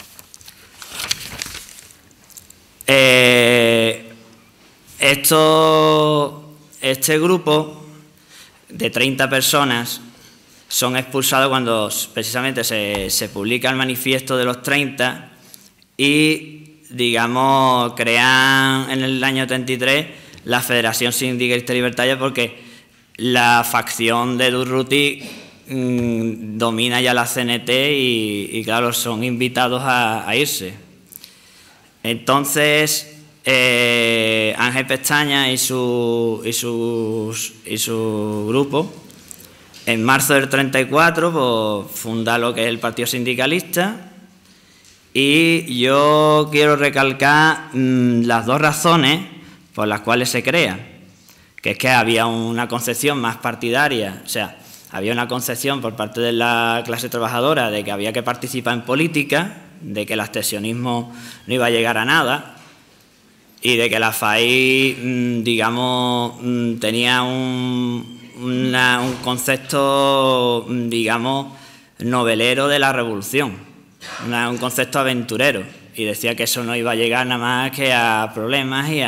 Este grupo de 30 personas son expulsados cuando precisamente se publica el manifiesto de los 30 y, digamos, crean en el año 33 la Federación Sindicalista Libertaria, porque la facción de Durruti domina ya la CNT y claro, son invitados a irse. Entonces, Ángel Pestaña y su grupo, en marzo del 34, pues, funda lo que es el Partido Sindicalista. Y yo quiero recalcar las dos razones por las cuales se crea, que es que había una concepción más partidaria, o sea, había una concepción por parte de la clase trabajadora de que había que participar en política, de que el abstencionismo no iba a llegar a nada y de que la FAI, digamos, tenía un concepto, digamos, novelero de la revolución. Un concepto aventurero, y decía que eso no iba a llegar nada más que a problemas y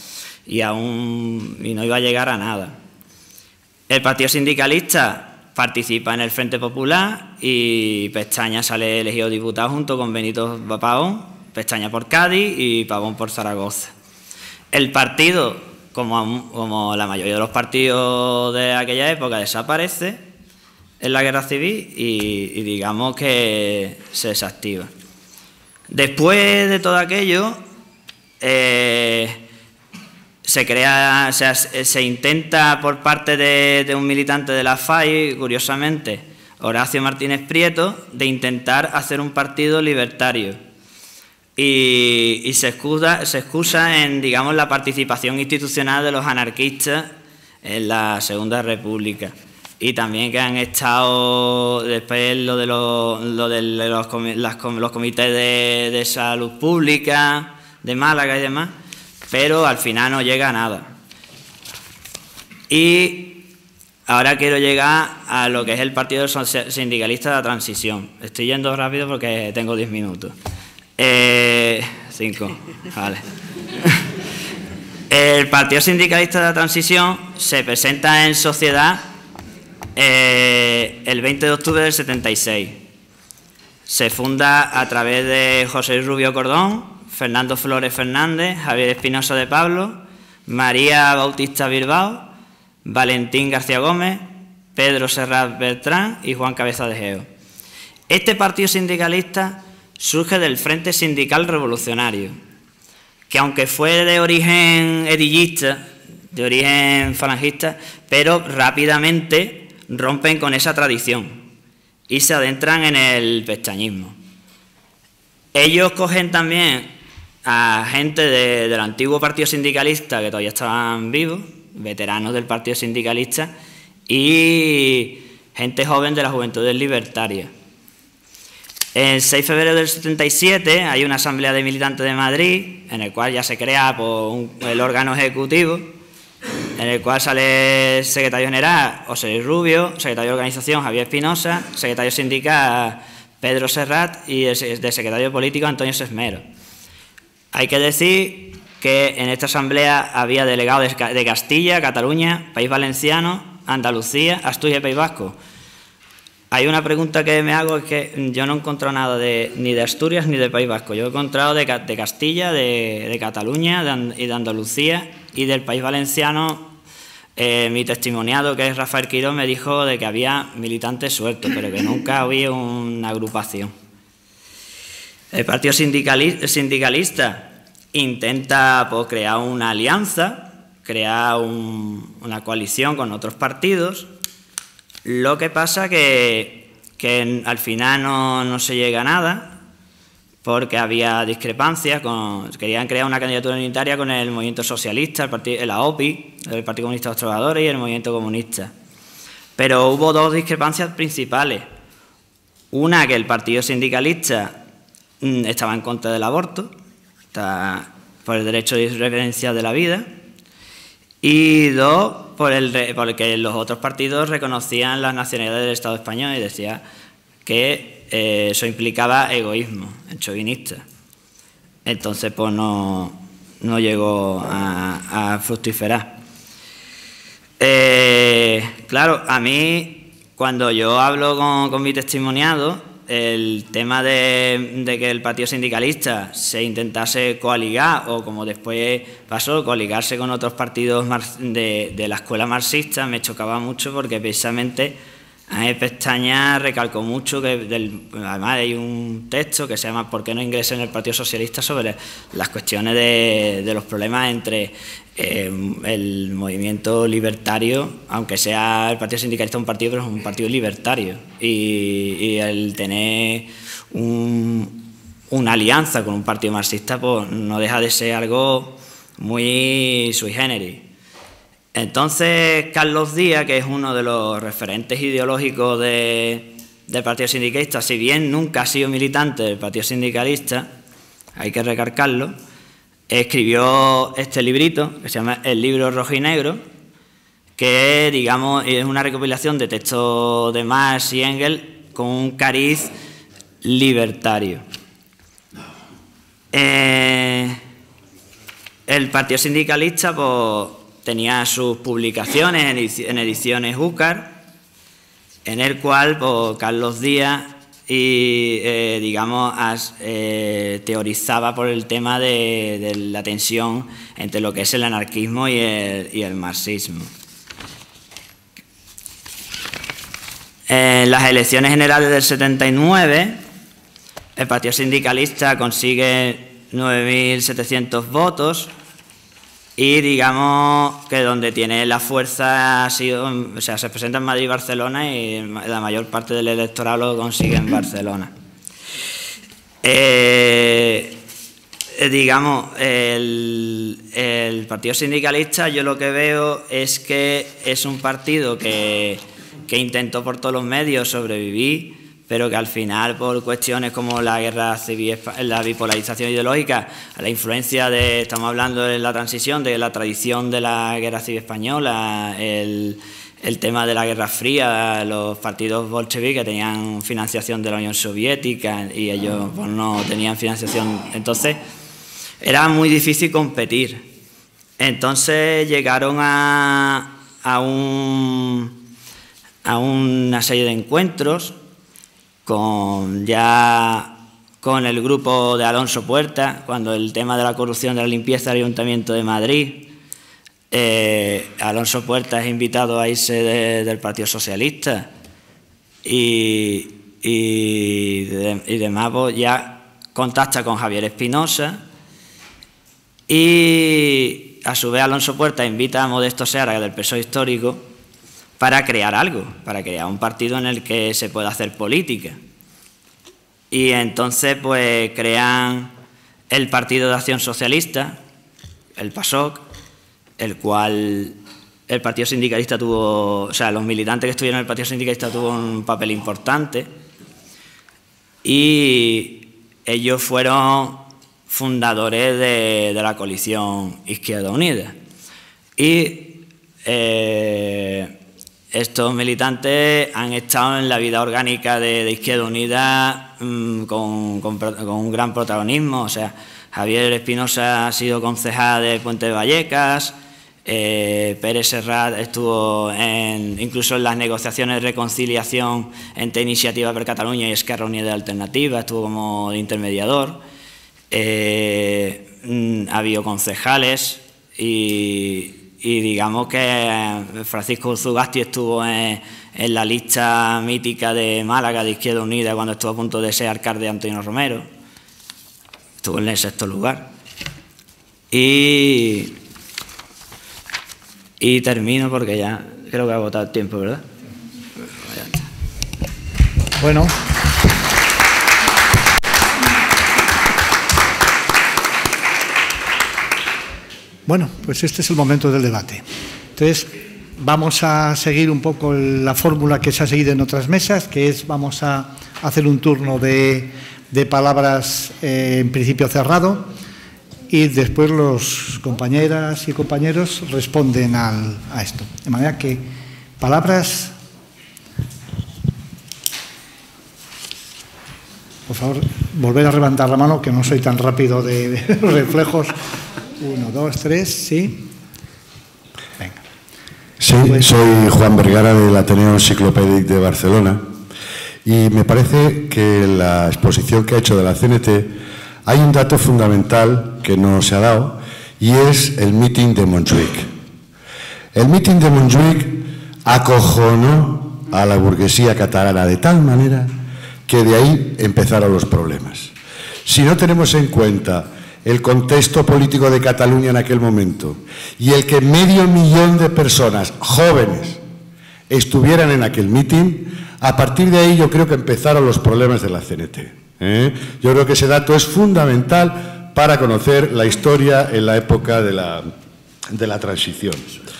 no iba a llegar a nada. El Partido Sindicalista participa en el Frente Popular y Pestaña sale elegido diputado junto con Benito Pavón, Pestaña por Cádiz y Pavón por Zaragoza. El partido, como la mayoría de los partidos de aquella época, desaparece en la guerra civil y digamos que se desactiva. Después de todo aquello, se intenta por parte de un militante de la FAI, curiosamente, Horacio Martínez Prieto, de intentar hacer un partido libertario. Y se excusa en, digamos, la participación institucional de los anarquistas en la Segunda República. Y también que han estado después los comités de salud pública de Málaga y demás, pero al final no llega a nada. Y ahora quiero llegar a lo que es el Partido Sindicalista de la Transición. Estoy yendo rápido porque tengo 10 minutos. 5, vale. El Partido Sindicalista de la Transición se presenta en sociedad el 20 de octubre del 76. Se funda a través de José Rubio Cordón, Fernando Flores Fernández, Javier Espinosa de Pablo, María Bautista Bilbao, Valentín García Gómez, Pedro Serrat Bertrán y Juan Cabeza de Geo. Este partido sindicalista surge del Frente Sindical Revolucionario, que aunque fue de origen edillista, de origen falangista, pero rápidamente rompen con esa tradición y se adentran en el pestañismo. Ellos cogen también a gente del antiguo partido sindicalista que todavía estaban vivos, veteranos del partido sindicalista y gente joven de la Juventudes Libertarias. El 6 de febrero del 77 hay una asamblea de militantes de Madrid, en el cual ya se crea el órgano ejecutivo, en el cual sale el secretario general José Rubio, secretario de organización Javier Espinosa, secretario sindical Pedro Serrat y el secretario político Antonio Sesmero. Hay que decir que en esta asamblea había delegados de Castilla, Cataluña, País Valenciano, Andalucía, Asturias y País Vasco. Hay una pregunta que me hago, es que yo no he encontrado nada ni de Asturias ni de País Vasco. Yo he encontrado de Castilla, de Cataluña y de Andalucía y del País Valenciano. Mi testimoniado, que es Rafael Quirós, me dijo de que había militantes sueltos, pero que nunca había una agrupación. El Partido Sindicalista intenta crear una alianza, crear una coalición con otros partidos. Lo que pasa que al final no se llega a nada, porque había discrepancias, querían crear una candidatura unitaria con el movimiento socialista, la OPI, el Partido Comunista de los Trabajadores y el movimiento comunista. Pero hubo dos discrepancias principales. Una, que el Partido Sindicalista estaba en contra del aborto, por el derecho de referencia de la vida, y dos, porque los otros partidos reconocían la nacionalidad del Estado español y decía que eso implicaba egoísmo, chauvinista. Entonces, pues no llegó a fructiferar. Claro, a mí, cuando yo hablo con mi testimoniado, el tema de que el Partido Sindicalista se intentase coaligar, o como después pasó, coaligarse con otros partidos de la escuela marxista, me chocaba mucho, porque precisamente Ángel Pestaña recalcó mucho que además hay un texto que se llama ¿Por qué no ingresé en el Partido Socialista?, sobre las cuestiones de los problemas entre el movimiento libertario, aunque sea el Partido Sindicalista un partido, pero es un partido libertario, y el tener una alianza con un partido marxista, pues no deja de ser algo muy sui generis. Entonces, Carlos Díaz, que es uno de los referentes ideológicos del Partido Sindicalista, si bien nunca ha sido militante del Partido Sindicalista, hay que recalcarlo, escribió este librito, que se llama El libro rojo y negro, que, digamos, es una recopilación de textos de Marx y Engels con un cariz libertario. El Partido Sindicalista, pues, tenía sus publicaciones en ediciones Úcar, en el cual, pues, Carlos Díaz teorizaba por el tema de la tensión entre lo que es el anarquismo y el marxismo. En las elecciones generales del 79, el Partido Sindicalista consigue 9.700 votos, y digamos que donde tiene la fuerza ha sido, o sea, se presenta en Madrid y Barcelona, y la mayor parte del electorado lo consigue en Barcelona. Digamos, el Partido Sindicalista, yo lo que veo es que es un partido que intentó por todos los medios sobrevivir, pero que al final, por cuestiones como la guerra civil, la bipolarización ideológica, la influencia estamos hablando de la transición, de la tradición de la guerra civil española, el tema de la Guerra Fría, los partidos bolcheviques tenían financiación de la Unión Soviética y ellos, pues, no tenían financiación. Entonces, era muy difícil competir. Entonces llegaron a una serie de encuentros con el grupo de Alonso Puerta, cuando el tema de la corrupción de la limpieza del Ayuntamiento de Madrid. Alonso Puerta es invitado a irse del Partido Socialista y demás, pues ya contacta con Javier Espinosa y a su vez Alonso Puerta invita a Modesto Seara del PSOE histórico para crear algo, para crear un partido en el que se pueda hacer política. Y entonces pues crean el Partido de Acción Socialista, el PASOK, el cual el Partido Sindicalista tuvo, o sea, los militantes que estuvieron en el Partido Sindicalista tuvo un papel importante, y ellos fueron fundadores de la coalición Izquierda Unida. Y estos militantes han estado en la vida orgánica de Izquierda Unida con un gran protagonismo. O sea, Javier Espinosa ha sido concejal de Puente de Vallecas, Pérez Serrat estuvo incluso en las negociaciones de reconciliación entre Iniciativa per Catalunya y Esquerra Unida Alternativa, estuvo como intermediador. Ha habido concejales y digamos que Francisco Uzugasti estuvo en la lista mítica de Málaga de Izquierda Unida cuando estuvo a punto de ser alcalde Antonio Romero. Estuvo en el 6º lugar. Y termino porque ya creo que ha agotado el tiempo, ¿verdad?
Bueno. Bueno, pues este es el momento del debate. Entonces, vamos a seguir un poco la fórmula que se ha seguido en otras mesas, que es, vamos a hacer un turno de palabras en principio cerrado, y después los compañeras y compañeros responden a esto. De manera que palabras, por favor, volver a levantar la mano, que no soy tan rápido de reflejos. 1, 2, 3, sí. Venga.
Sí, soy Juan Vergara del Ateneo Enciclopèdic de Barcelona, y me parece que en la exposición que ha hecho de la CNT hay un dato fundamental que no se ha dado, y es el meeting de Montjuïc. El meeting de Montjuïc acojonó a la burguesía catalana de tal manera que de ahí empezaron los problemas. Si no tenemos en cuenta el contexto político de Cataluña en aquel momento y el que 500.000 de personas jóvenes estuvieran en aquel meeting, a partir de ahí yo creo que empezaron los problemas de la CNT. Yo creo que ese dato es fundamental para conocer la historia en la época de la transición.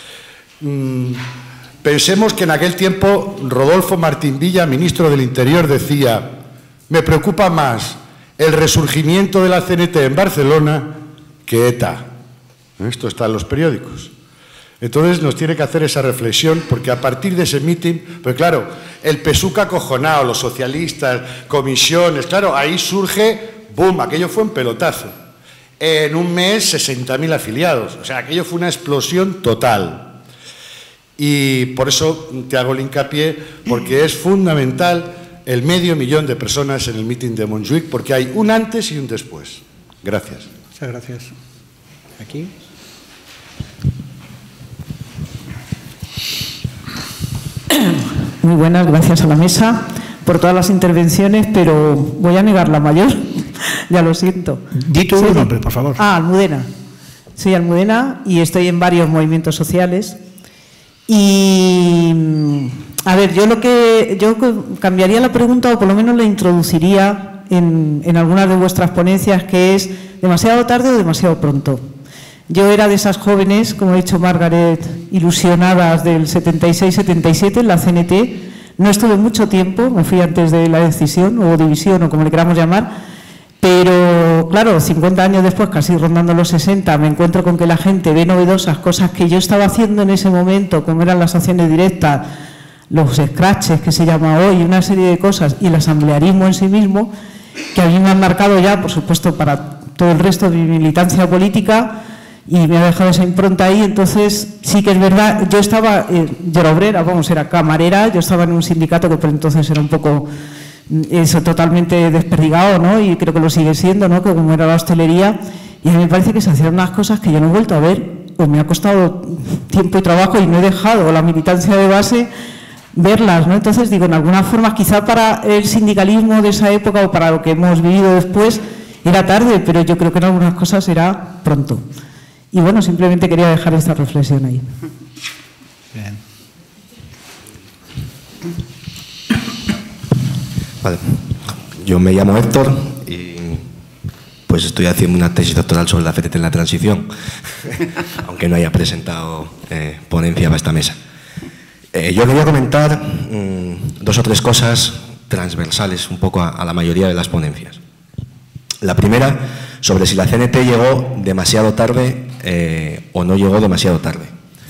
Pensemos que en aquel tiempo Rodolfo Martín Villa, ministro del Interior, decía: me preocupa más el resurgimiento de la CNT en Barcelona que ETA. Esto está en los periódicos. Entonces nos tiene que hacer esa reflexión, porque a partir de ese mitin, pues claro, el PSUC acojonado, los socialistas, comisiones, claro, ahí surge, ¡boom!, aquello fue un pelotazo. En un mes 60.000 afiliados, o sea, aquello fue una explosión total. Y por eso te hago el hincapié, porque es fundamental el 500.000 de personas en el mitin de Montjuïc, porque hay un antes y un después. Gracias.
Muchas gracias. Aquí.
Muy buenas, gracias a la mesa por todas las intervenciones, pero voy a negar la mayor, ya lo siento.
Di tu nombre, por favor.
Almudena. Soy Almudena y estoy en varios movimientos sociales. Y, a ver, yo cambiaría la pregunta, o por lo menos la introduciría en algunas de vuestras ponencias, que es: ¿demasiado tarde o demasiado pronto? Yo era de esas jóvenes, como ha dicho Margaret, ilusionadas del 76-77 en la CNT. No estuve mucho tiempo, me fui antes de la decisión o división o como le queramos llamar, pero claro, 50 años después, casi rondando los 60, me encuentro con que la gente ve novedosas cosas que yo estaba haciendo en ese momento, como eran las acciones directas, los scratches que se llama hoy, una serie de cosas, y el asamblearismo en sí mismo, que a mí me han marcado ya, por supuesto, para todo el resto de mi militancia política y me ha dejado esa impronta ahí. Entonces sí que es verdad, yo era obrera, era camarera, yo estaba en un sindicato que por entonces era un poco eso, totalmente desperdigado, ¿no? Y creo que lo sigue siendo, ¿no? Que como era la hostelería, y a mí me parece que se hacían unas cosas que yo no he vuelto a ver, pues me ha costado tiempo y trabajo y no he dejado la militancia de base verlas, ¿no? Entonces digo, en algunas formas quizá para el sindicalismo de esa época o para lo que hemos vivido después era tarde, pero yo creo que en algunas cosas era pronto. Y bueno, simplemente quería dejar esta reflexión ahí.
Bien.
Vale. Yo me llamo Héctor y pues estoy haciendo una tesis doctoral sobre la CNT en la transición, aunque no haya presentado ponencia para esta mesa. Yo quería comentar 2 o 3 cosas transversales un poco a la mayoría de las ponencias. La primera, sobre si la CNT llegó demasiado tarde o no llegó demasiado tarde.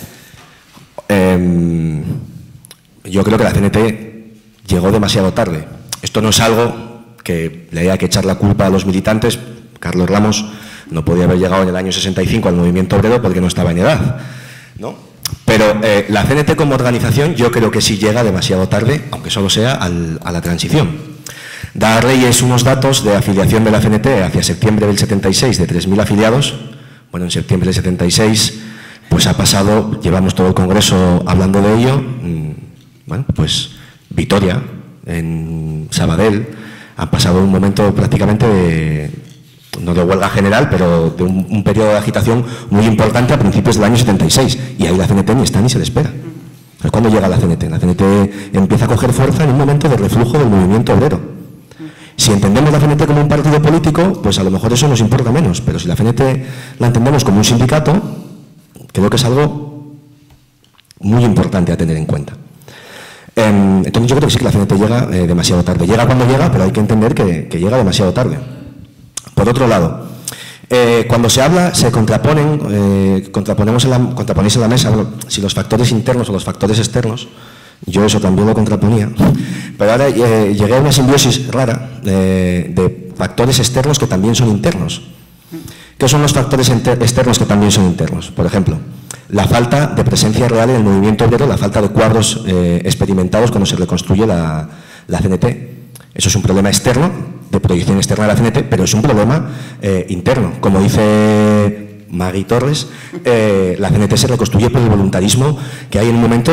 Yo creo que la CNT llegó demasiado tarde. Esto no es algo que le haya que echar la culpa a los militantes. Carlos Ramos no podía haber llegado en el año 65 al movimiento obrero porque no estaba en edad, ¿no? Pero la CNT como organización yo creo que sí llega demasiado tarde, aunque solo sea a la transición. Da Reyes unos datos de afiliación de la CNT hacia septiembre del 76 de 3.000 afiliados. Bueno, en septiembre del 76 pues ha pasado, llevamos todo el Congreso hablando de ello, bueno, pues Vitoria, en Sabadell, han pasado un momento prácticamente no de huelga general, pero de un periodo de agitación muy importante a principios del año 76, y ahí la CNT ni está ni se le espera. ¿Cuándo llega la CNT? La CNT empieza a coger fuerza en un momento de reflujo del movimiento obrero. Si entendemos la CNT como un partido político, pues a lo mejor eso nos importa menos, pero si la CNT la entendemos como un sindicato, creo que es algo muy importante a tener en cuenta. Entonces yo creo que sí que la CNT llega demasiado tarde. Llega cuando llega, pero hay que entender que llega demasiado tarde. Por otro lado, cuando se habla, se contraponéis en la mesa, bueno, si los factores internos o los factores externos. Yo eso también lo contraponía, pero ahora llegué a una simbiosis rara de factores externos que también son internos. ¿Qué son los factores externos que también son internos? Por ejemplo, la falta de presencia real en el movimiento obrero, la falta de cuadros experimentados cuando se reconstruye la CNT. Eso es un problema externo, de proyección externa de la CNT, pero es un problema interno. Como dice Magui Torres, la CNT se reconstruye por el voluntarismo que hay en un momento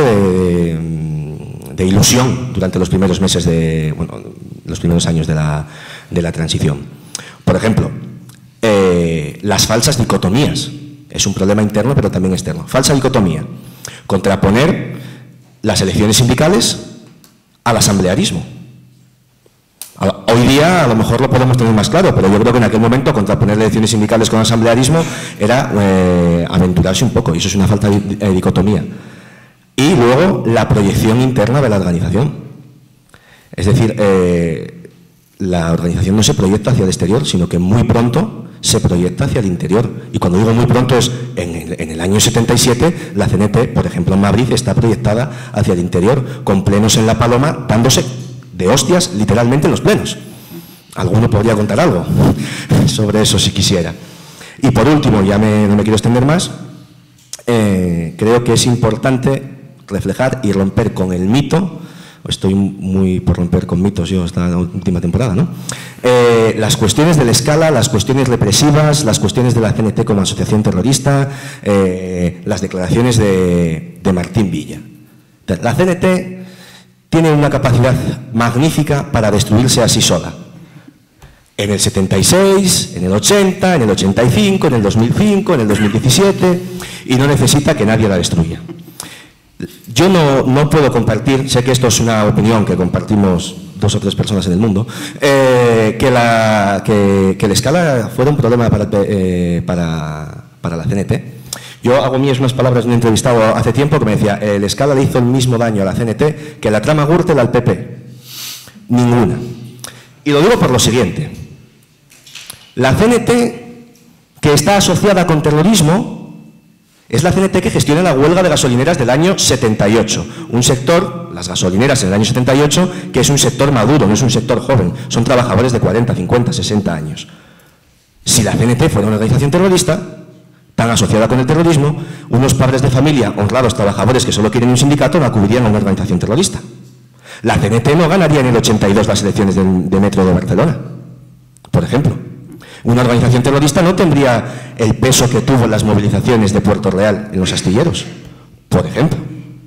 de ilusión durante los primeros meses los primeros años de la transición. Por ejemplo, las falsas dicotomías. Es un problema interno, pero también externo. Falsa dicotomía. Contraponer las elecciones sindicales al asamblearismo. Hoy día a lo mejor lo podemos tener más claro, pero yo creo que en aquel momento contraponer elecciones sindicales con asamblearismo era aventurarse un poco, y eso es una falta de dicotomía. Y luego la proyección interna de la organización. Es decir, la organización no se proyecta hacia el exterior, sino que muy pronto se proyecta hacia el interior. Y cuando digo muy pronto es en el año 77, la CNT, por ejemplo en Madrid, está proyectada hacia el interior, con plenos en La Paloma, dándose de hostias literalmente en los plenos. Alguno podría contar algo sobre eso si quisiera. Y por último, no me quiero extender más, creo que es importante reflejar y romper con el mito. Estoy muy por romper con mitos yo esta última temporada, ¿no? Las cuestiones de la escala, las cuestiones represivas, las cuestiones de la CNT como asociación terrorista, las declaraciones de Martín Villa. La CNT tiene una capacidad magnífica para destruirse a sí sola. En el 76, en el 80, en el 85, en el 2005, en el 2017, y no necesita que nadie la destruya. Yo no puedo compartir, sé que esto es una opinión que compartimos 2 o 3 personas en el mundo, que la escala fuera un problema para la CNT. Yo hago mías unas palabras de un entrevistado hace tiempo que me decía, el escala le hizo el mismo daño a la CNT que la trama Gürtel al PP. Ninguna. Y lo digo por lo siguiente. La CNT que está asociada con terrorismo es la CNT que gestiona la huelga de gasolineras del año 78. Un sector, las gasolineras en el año 78, que es un sector maduro, no es un sector joven. Son trabajadores de 40, 50, 60 años. Si la CNT fuera una organización terrorista, tan asociada con el terrorismo, unos padres de familia, honrados trabajadores que solo quieren un sindicato, no acudirían a una organización terrorista. La CNT no ganaría en el 82 las elecciones de Metro de Barcelona, por ejemplo. Una organización terrorista no tendría el peso que tuvo en las movilizaciones de Puerto Real en los astilleros, por ejemplo.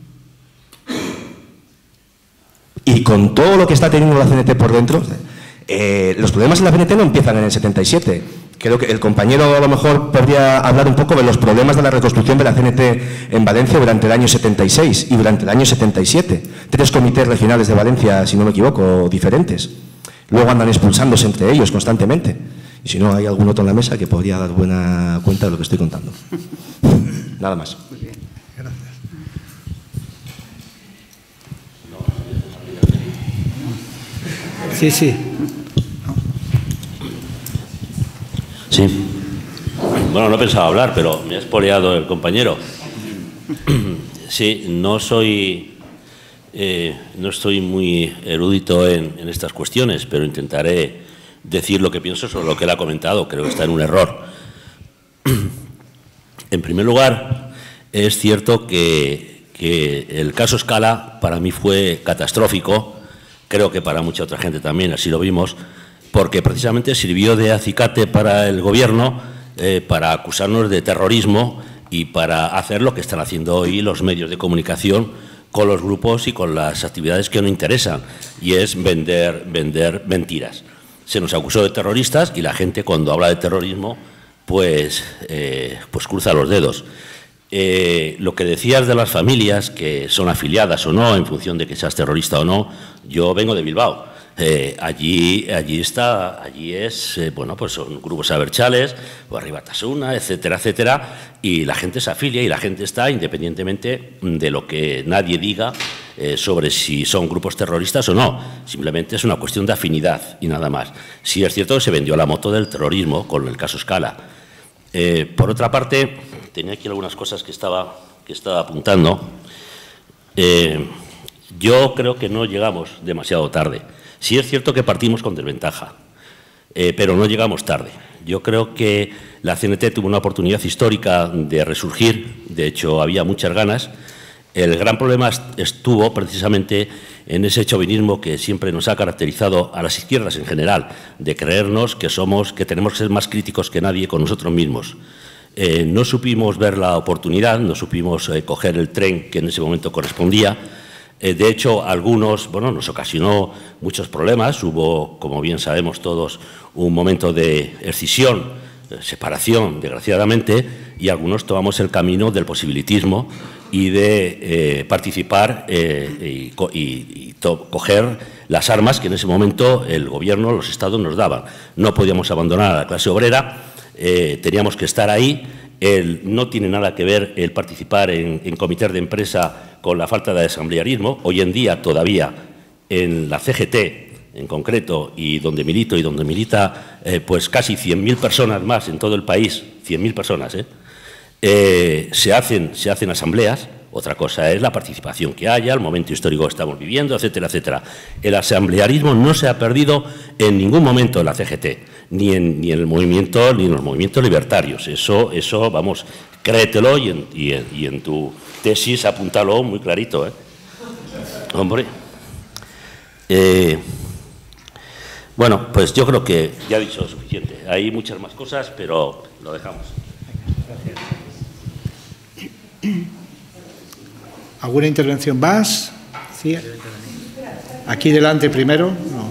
Y con todo lo que está teniendo la CNT por dentro, los problemas en la CNT no empiezan en el 77. Creo que el compañero a lo mejor podría hablar un poco de los problemas de la reconstrucción de la CNT en Valencia durante el año 76 y durante el año 77. 3 comités regionales de Valencia, si no me equivoco, diferentes. Luego andan expulsándose entre ellos constantemente. Y si no, hay algún otro en la mesa que podría dar buena cuenta de lo que estoy contando. Nada más.
Muy bien, gracias. Sí, sí.
Sí. Bueno, no pensaba hablar, pero me ha espoleado el compañero. Sí, no estoy muy erudito en estas cuestiones, pero intentaré decir lo que pienso sobre lo que él ha comentado. Creo que está en un error. En primer lugar, es cierto que el caso Scala para mí fue catastrófico. Creo que para mucha otra gente también, así lo vimos, porque precisamente sirvió de acicate para el gobierno para acusarnos de terrorismo y para hacer lo que están haciendo hoy los medios de comunicación con los grupos y con las actividades que no interesan, y es vender mentiras. Se nos acusó de terroristas y la gente, cuando habla de terrorismo, pues cruza los dedos. Lo que decías de las familias que son afiliadas o no, en función de que seas terrorista o no, yo vengo de Bilbao. Allí es, bueno, pues son grupos abertzales, o Arribatasuna, etcétera, etcétera, y la gente se afilia y la gente está, independientemente de lo que nadie diga sobre si son grupos terroristas o no. Simplemente es una cuestión de afinidad y nada más. Sí es cierto que se vendió la moto del terrorismo con el caso Scala. Por otra parte, tenía aquí algunas cosas que estaba apuntando. Yo creo que no llegamos demasiado tarde. Sí es cierto que partimos con desventaja, pero no llegamos tarde. Yo creo que la CNT tuvo una oportunidad histórica de resurgir, de hecho había muchas ganas. El gran problema estuvo precisamente en ese chauvinismo que siempre nos ha caracterizado a las izquierdas en general, de creernos que tenemos que ser más críticos que nadie con nosotros mismos. No supimos ver la oportunidad, no supimos coger el tren que en ese momento correspondía. De hecho, nos ocasionó muchos problemas. Hubo, como bien sabemos todos, un momento de escisión, separación, desgraciadamente, y algunos tomamos el camino del posibilitismo y de participar y coger las armas que en ese momento el gobierno, los estados nos daban. No podíamos abandonar a la clase obrera, teníamos que estar ahí. No tiene nada que ver el participar en comités de empresa con la falta de asamblearismo. Hoy en día todavía en la CGT en concreto, y donde milito y donde milita pues casi 100.000 personas más en todo el país, 100.000 personas, se hacen asambleas. Otra cosa es la participación que haya, el momento histórico que estamos viviendo, etcétera, etcétera. El asamblearismo no se ha perdido en ningún momento en la CGT, ni en el movimiento, ni en los movimientos libertarios. Eso vamos, créetelo y en tu tesis apúntalo muy clarito, Hombre. Bueno, pues yo creo que ya he dicho lo suficiente. Hay muchas más cosas, pero lo dejamos.
¿Alguna intervención más? ¿Sí? Aquí delante primero. No.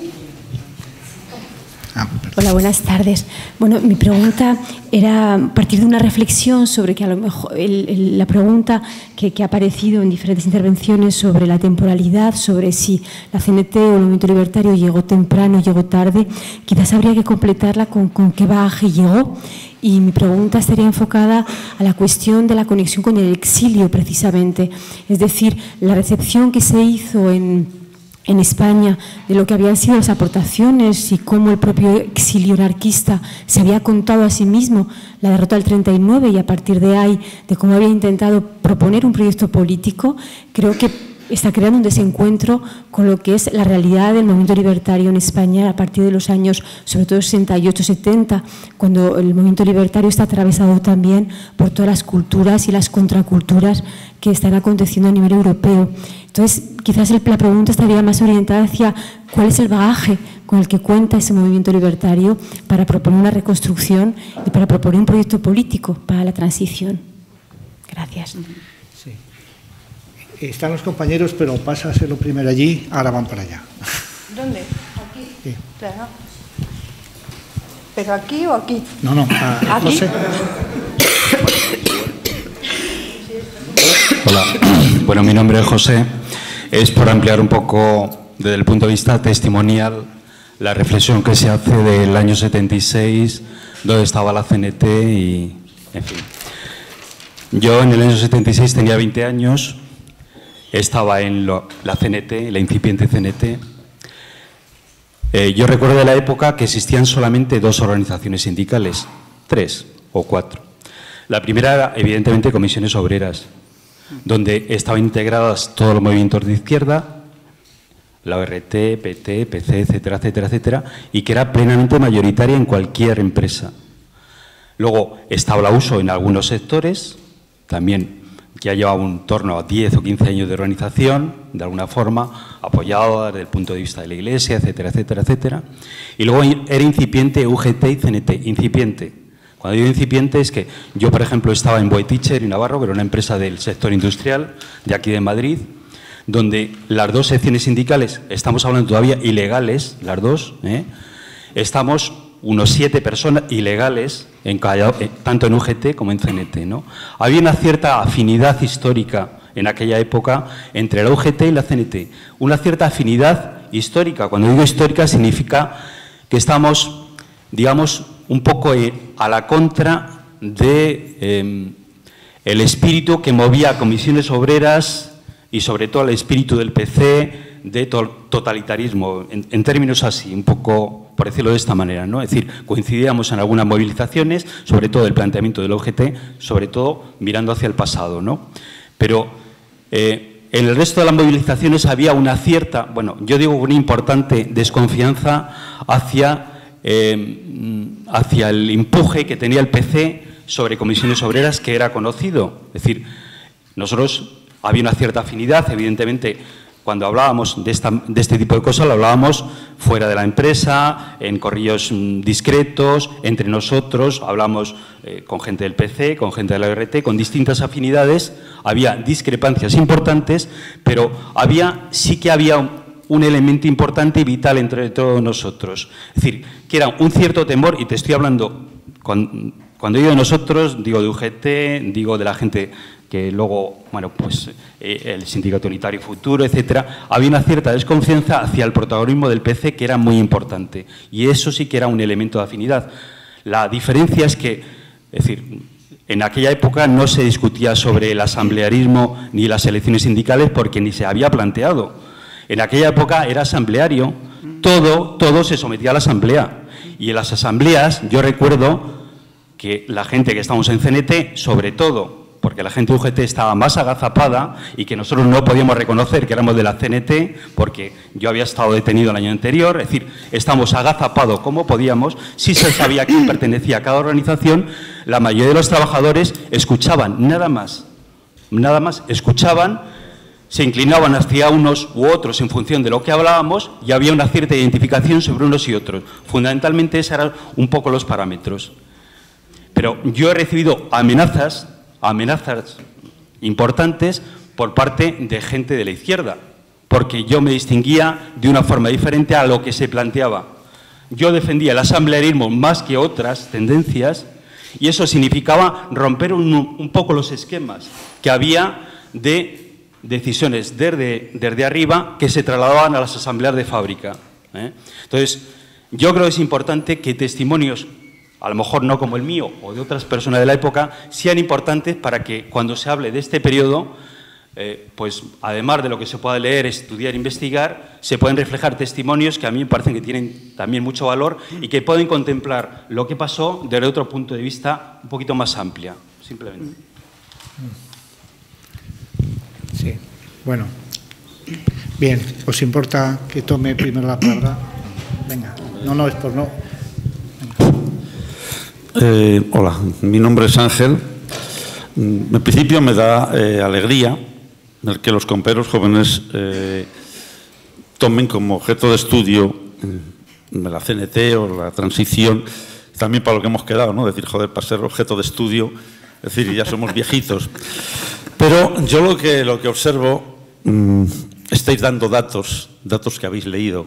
Hola, buenas tardes. Bueno, mi pregunta era a partir de una reflexión sobre que a lo mejor la pregunta que ha aparecido en diferentes intervenciones sobre la temporalidad, sobre si la CNT o el movimiento libertario llegó temprano, llegó tarde, quizás habría que completarla con qué bagaje llegó. Y mi pregunta estaría enfocada a la cuestión de la conexión con el exilio, precisamente. Es decir, la recepción que se hizo en España de lo que habían sido las aportaciones y cómo el propio exilio anarquista se había contado a sí mismo la derrota del 39 y a partir de ahí de cómo había intentado proponer un proyecto político, creo que está creando un desencuentro con lo que es la realidad del movimiento libertario en España a partir de los años, sobre todo 68-70, cuando el movimiento libertario está atravesado también por todas las culturas y las contraculturas que están aconteciendo a nivel europeo. Entonces, quizás la pregunta estaría más orientada hacia cuál es el bagaje con el que cuenta ese movimiento libertario para proponer una reconstrucción y para proponer un proyecto político para la transición. Gracias.
Sí. Están los compañeros, pero pásaselo primero allí, ahora van para allá.
¿Dónde? Aquí.
Sí.
Claro. ¿Pero aquí o aquí?
No,
¿Aquí?
José.
Hola, bueno, mi nombre es José. Es por ampliar un poco, desde el punto de vista testimonial, la reflexión que se hace del año 76, dónde estaba la CNT y, en fin. Yo en el año 76 tenía 20 años, estaba en la CNT, la incipiente CNT. Yo recuerdo de la época que existían solamente 2 organizaciones sindicales, 3 o 4. La primera era, evidentemente, Comisiones Obreras, donde estaban integradas todos los movimientos de izquierda, la ORT, PT, PC, etcétera, etcétera, etcétera, y que era plenamente mayoritaria en cualquier empresa. Luego estaba la USO en algunos sectores, también ya llevaba un torno a 10 o 15 años de organización, de alguna forma, apoyado desde el punto de vista de la Iglesia, etcétera, etcétera, etcétera. Y luego era incipiente UGT y CNT, incipiente. Cuando digo incipiente es que yo, por ejemplo, estaba en Boeticher y Navarro, que era una empresa del sector industrial de aquí de Madrid, donde las 2 secciones sindicales, estamos hablando todavía ilegales, las 2, estamos unos 7 personas ilegales, tanto en UGT como en CNT, ¿no? Había una cierta afinidad histórica en aquella época entre la UGT y la CNT, una cierta afinidad histórica. Cuando digo histórica significa que estamos, digamos, un poco a la contra de el espíritu que movía a Comisiones Obreras y sobre todo al espíritu del PC de totalitarismo, en términos así, un poco, por decirlo de esta manera, ¿no? Es decir, coincidíamos en algunas movilizaciones, sobre todo el planteamiento del OGT, sobre todo mirando hacia el pasado, ¿no? Pero en el resto de las movilizaciones había una cierta, bueno, yo digo una importante desconfianza hacia el empuje que tenía el PC sobre Comisiones Obreras, que era conocido. Es decir, nosotros había una cierta afinidad, evidentemente, cuando hablábamos de este tipo de cosas, lo hablábamos fuera de la empresa, en corrillos discretos, entre nosotros, hablamos con gente del PC, con gente de la ORT, con distintas afinidades, había discrepancias importantes, pero sí que había un elemento importante y vital entre todos nosotros. Es decir, que era un cierto temor, y te estoy hablando, cuando digo de nosotros, digo de UGT, digo de la gente que luego, bueno, pues el Sindicato Unitario Futuro, etcétera, había una cierta desconfianza hacia el protagonismo del PC que era muy importante, y eso sí que era un elemento de afinidad. La diferencia es que, es decir, en aquella época no se discutía sobre el asamblearismo ni las elecciones sindicales porque ni se había planteado. En aquella época era asambleario, todo se sometía a la asamblea, y en las asambleas yo recuerdo que la gente que estamos en CNT, sobre todo, porque la gente de UGT estaba más agazapada y que nosotros no podíamos reconocer que éramos de la CNT, porque yo había estado detenido el año anterior, es decir, estamos agazapados como podíamos, si se sabía quién pertenecía a cada organización, la mayoría de los trabajadores escuchaban, nada más, escuchaban, se inclinaban hacia unos u otros en función de lo que hablábamos y había una cierta identificación sobre unos y otros. Fundamentalmente esos eran un poco los parámetros. Pero yo he recibido amenazas importantes por parte de gente de la izquierda, porque yo me distinguía de una forma diferente a lo que se planteaba. Yo defendía el asamblearismo más que otras tendencias y eso significaba romper un poco los esquemas que había de decisiones desde arriba que se trasladaban a las asambleas de fábrica. Entonces, yo creo que es importante que testimonios, a lo mejor no como el mío o de otras personas de la época, sean importantes para que cuando se hable de este periodo, pues además de lo que se pueda leer, estudiar, investigar, se pueden reflejar testimonios que a mí me parecen que tienen también mucho valor y que pueden contemplar lo que pasó desde otro punto de vista un poquito más amplia, simplemente.
Sí, bueno, Bien, ¿os importa que tome primero la palabra? Venga, no, es por no.
Hola, mi nombre es Ángel. En principio me da alegría el que los compañeros jóvenes tomen como objeto de estudio la CNT o la transición, también para lo que hemos quedado, ¿no? Decir, joder, para ser objeto de estudio, es decir, ya somos viejitos. Pero yo lo que observo, estáis dando datos que habéis leído.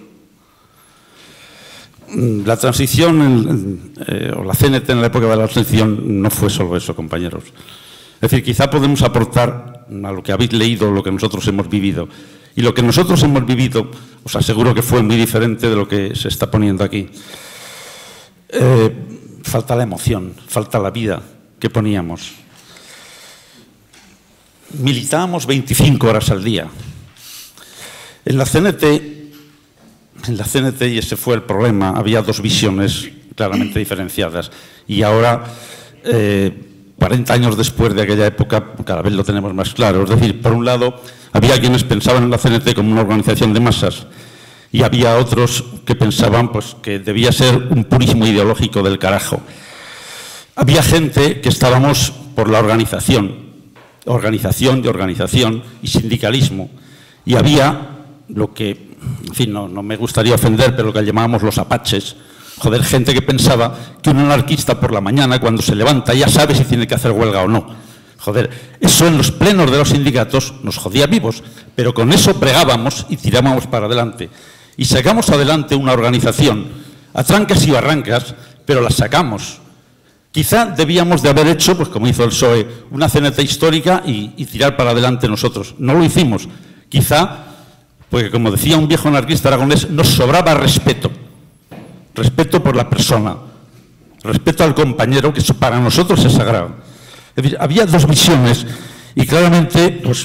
La transición, o la CNT en la época de la transición, no fue solo eso, compañeros. Es decir, quizá podemos aportar a lo que habéis leído, lo que nosotros hemos vivido. Y lo que nosotros hemos vivido, os aseguro que fue muy diferente de lo que se está poniendo aquí. Falta la emoción, falta la vida que poníamos. Militábamos 25 horas al día. En la CNT, y ese fue el problema, había dos visiones claramente diferenciadas. Y ahora, 40 años después de aquella época, cada vez lo tenemos más claro. Es decir, por un lado, había quienes pensaban en la CNT como una organización de masas y había otros que pensaban pues, que debía ser un purismo ideológico del carajo. Había gente que estábamos por la organización y sindicalismo. Y había lo que, en fin, no me gustaría ofender, pero lo que llamábamos los apaches. Joder, gente que pensaba que un anarquista por la mañana, cuando se levanta, ya sabe si tiene que hacer huelga o no. Joder, eso en los plenos de los sindicatos nos jodía vivos, pero con eso bregábamos y tirábamos para adelante. Y sacamos adelante una organización a trancas y barrancas, pero la sacamos. Quizá debíamos de haber hecho, pues como hizo el PSOE, una CNT histórica y tirar para adelante nosotros. No lo hicimos. Quizá, porque como decía un viejo anarquista aragonés, nos sobraba respeto. Respeto por la persona, respeto al compañero, que eso para nosotros es sagrado. Es decir, había dos visiones y claramente pues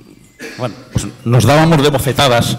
nos dábamos de bofetadas.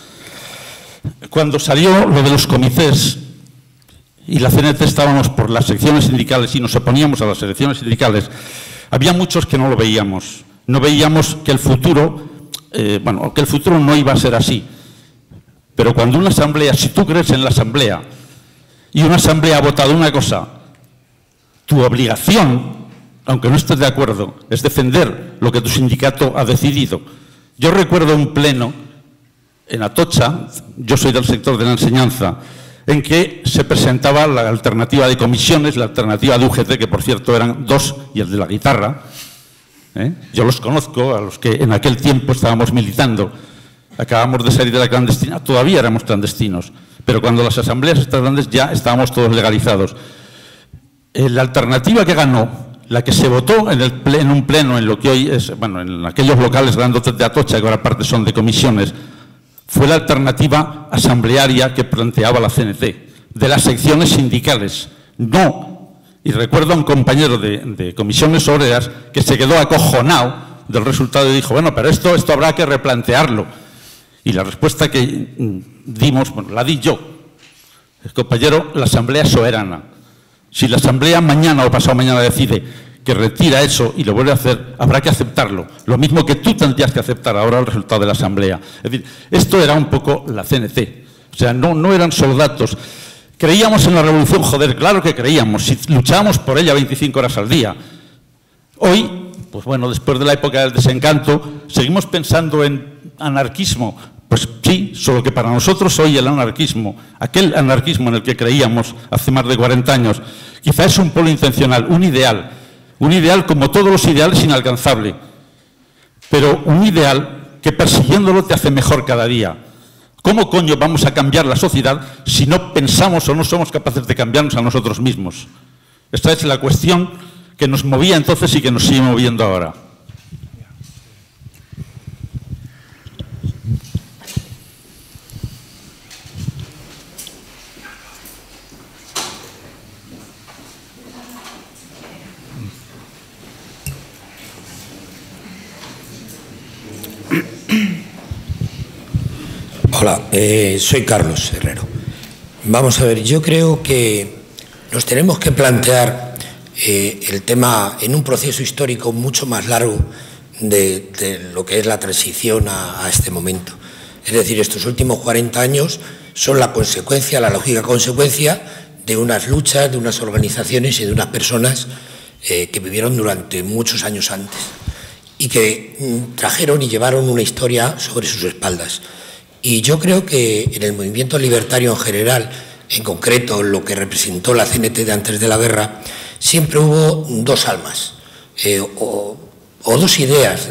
Cuando salió lo de los comités y la CNT estábamos por las secciones sindicales y nos oponíamos a las elecciones sindicales, había muchos que no lo veíamos. No veíamos que el futuro, que el futuro no iba a ser así. Pero cuando una asamblea, si tú crees en la asamblea, y una asamblea ha votado una cosa, tu obligación, aunque no estés de acuerdo, es defender lo que tu sindicato ha decidido. Yo recuerdo un pleno en Atocha, yo soy del sector de la enseñanza, en que se presentaba la alternativa de comisiones, la alternativa de UGT, que por cierto eran dos, y el de la guitarra. Yo los conozco, a los que en aquel tiempo estábamos militando. Acabamos de salir de la clandestina, todavía éramos clandestinos, pero cuando las asambleas estas grandes ya estábamos todos legalizados. La alternativa que ganó, la que se votó en un pleno, en lo que hoy es, en aquellos locales grandotes de Atocha, que ahora parte son de comisiones, fue la alternativa asamblearia que planteaba la CNT, de las secciones sindicales. No, y recuerdo a un compañero de comisiones obreras que se quedó acojonado del resultado y dijo, bueno, pero esto habrá que replantearlo. Y la respuesta que dimos, la di yo. El compañero, la asamblea es soberana. Si la asamblea mañana o pasado mañana decide que retira eso y lo vuelve a hacer, habrá que aceptarlo. Lo mismo que tú tendrías que aceptar ahora el resultado de la asamblea. Es decir, esto era un poco la CNT. O sea, no eran solo datos. Creíamos en la revolución, joder, claro que creíamos. Si luchábamos por ella 25 horas al día. Hoy, pues bueno, después de la época del desencanto, seguimos pensando en anarquismo. Pues sí, solo que para nosotros hoy el anarquismo, aquel anarquismo en el que creíamos hace más de 40 años, quizá es un polo intencional, un ideal como todos los ideales inalcanzable, pero un ideal que persiguiéndolo te hace mejor cada día. ¿Cómo coño vamos a cambiar la sociedad si no pensamos o no somos capaces de cambiarnos a nosotros mismos? Esta es la cuestión que nos movía entonces y que nos sigue moviendo ahora.
Hola, soy Carlos Herrero. Vamos a ver, yo creo que nos tenemos que plantear el tema en un proceso histórico mucho más largo de lo que es la transición a este momento. Es decir, estos últimos 40 años son la consecuencia, la lógica consecuencia de unas luchas, de unas organizaciones y de unas personas que vivieron durante muchos años antes y que trajeron y llevaron una historia sobre sus espaldas. Y yo creo que en el movimiento libertario en general, en concreto lo que representó la CNT de antes de la guerra, siempre hubo dos almas o dos ideas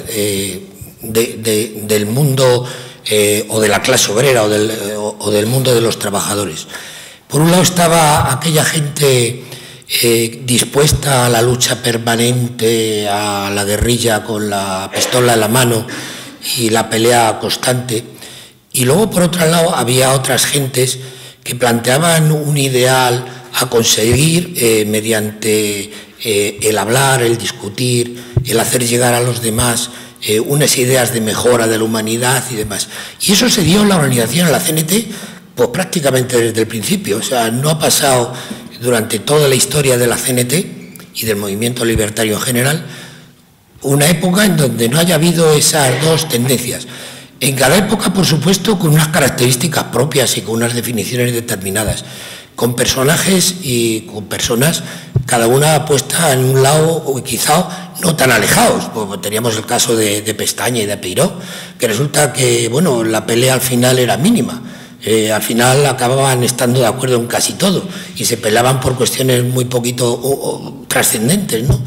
del mundo o de la clase obrera o del mundo de los trabajadores. Por un lado estaba aquella gente dispuesta a la lucha permanente, a la guerrilla con la pistola en la mano y la pelea constante, y luego por otro lado había otras gentes que planteaban un ideal a conseguir mediante el hablar, el discutir, el hacer llegar a los demás unas ideas de mejora de la humanidad y demás. Y eso se dio en la organización, en la CNT, pues prácticamente desde el principio. O sea, no ha pasado durante toda la historia de la CNT y del movimiento libertario en general una época en donde no haya habido esas dos tendencias. En cada época, por supuesto, con unas características propias y con unas definiciones determinadas, con personajes y con personas, cada una puesta en un lado o quizá no tan alejados. Pues teníamos el caso de Pestaña y de Peiró, que resulta que bueno, la pelea al final era mínima. Al final acababan estando de acuerdo en casi todo y se peleaban por cuestiones muy poquito trascendentes, ¿no?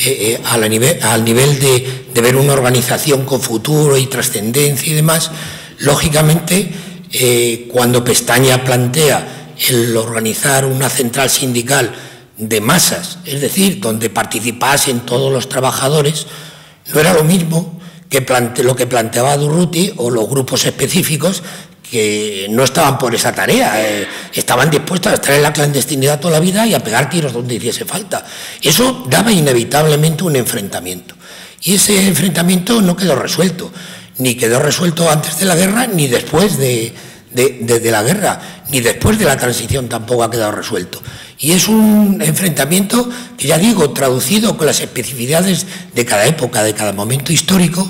Al nivel de ver una organización con futuro y trascendencia y demás. Lógicamente, cuando Pestaña plantea el organizar una central sindical de masas, es decir, donde participasen todos los trabajadores, no era lo mismo que lo que planteaba Durruti o los grupos específicos que no estaban por esa tarea, estaban dispuestos a estar en la clandestinidad toda la vida y a pegar tiros donde hiciese falta. Eso daba inevitablemente un enfrentamiento. Y ese enfrentamiento no quedó resuelto, ni quedó resuelto antes de la guerra, ni después de la guerra, ni después de la transición tampoco ha quedado resuelto. Y es un enfrentamiento que, ya digo, traducido con las especificidades de cada época, de cada momento histórico,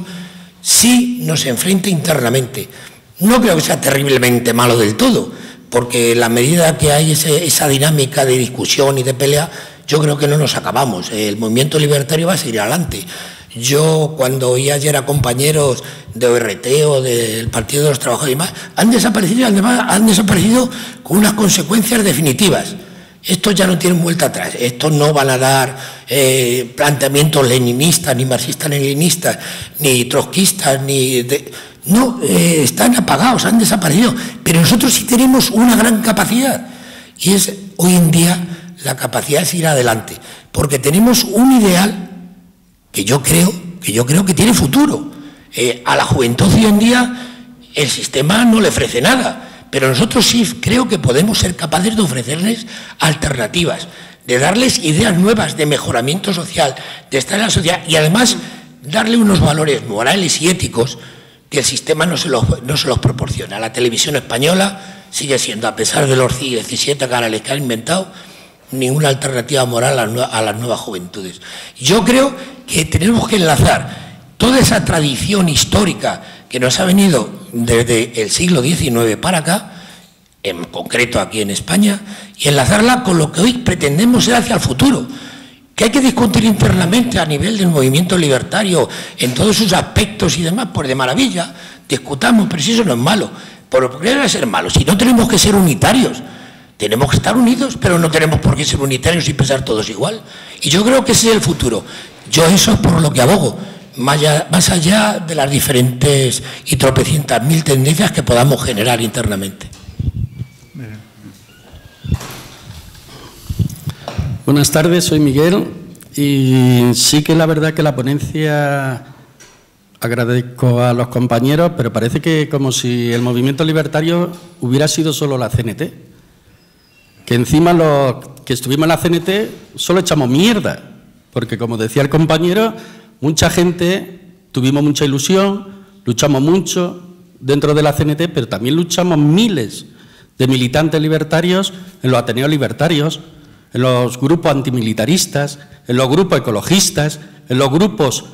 sí nos enfrenta internamente. No creo que sea terriblemente malo del todo, porque en la medida que hay esa dinámica de discusión y de pelea, yo creo que no nos acabamos. El movimiento libertario va a seguir adelante. Yo, cuando oí ayer a compañeros de ORT o del Partido de los Trabajadores y demás, han desaparecido con unas consecuencias definitivas. Estos ya no tienen vuelta atrás. Estos no van a dar planteamientos leninistas, ni marxistas-leninistas, ni trotskistas, no, están apagados, han desaparecido. Pero nosotros sí tenemos una gran capacidad, y es hoy en día la capacidad de seguir adelante, porque tenemos un ideal que yo creo que tiene futuro. A la juventud hoy en día el sistema no le ofrece nada, pero nosotros sí creo que podemos ser capaces de ofrecerles alternativas, de darles ideas nuevas de mejoramiento social, de estar en la sociedad y además darle unos valores morales y éticos que el sistema no se los proporciona. La televisión española sigue siendo, a pesar de los 17 canales que ha inventado, ninguna alternativa moral a las nuevas juventudes. Yo creo que tenemos que enlazar toda esa tradición histórica que nos ha venido desde el siglo XIX para acá, en concreto aquí en España, y enlazarla con lo que hoy pretendemos ser hacia el futuro, que hay que discutir internamente a nivel del movimiento libertario en todos sus aspectos y demás, pues de maravilla, discutamos, pero si eso no es malo. ¿Por qué debe ser malo? Si no tenemos que ser unitarios, tenemos que estar unidos, pero no tenemos por qué ser unitarios y pensar todos igual. Y yo creo que ese es el futuro. Yo eso es por lo que abogo, más allá de las diferentes y tropecientas mil tendencias que podamos generar internamente.
Buenas tardes, soy Miguel y sí que la verdad que la ponencia agradezco a los compañeros, pero parece que como si el movimiento libertario hubiera sido solo la CNT, que encima los que estuvimos en la CNT solo echamos mierda, porque como decía el compañero, mucha gente tuvimos mucha ilusión, luchamos mucho dentro de la CNT, pero también luchamos miles de militantes libertarios en los ateneos libertarios, en los grupos antimilitaristas, en los grupos ecologistas, en los grupos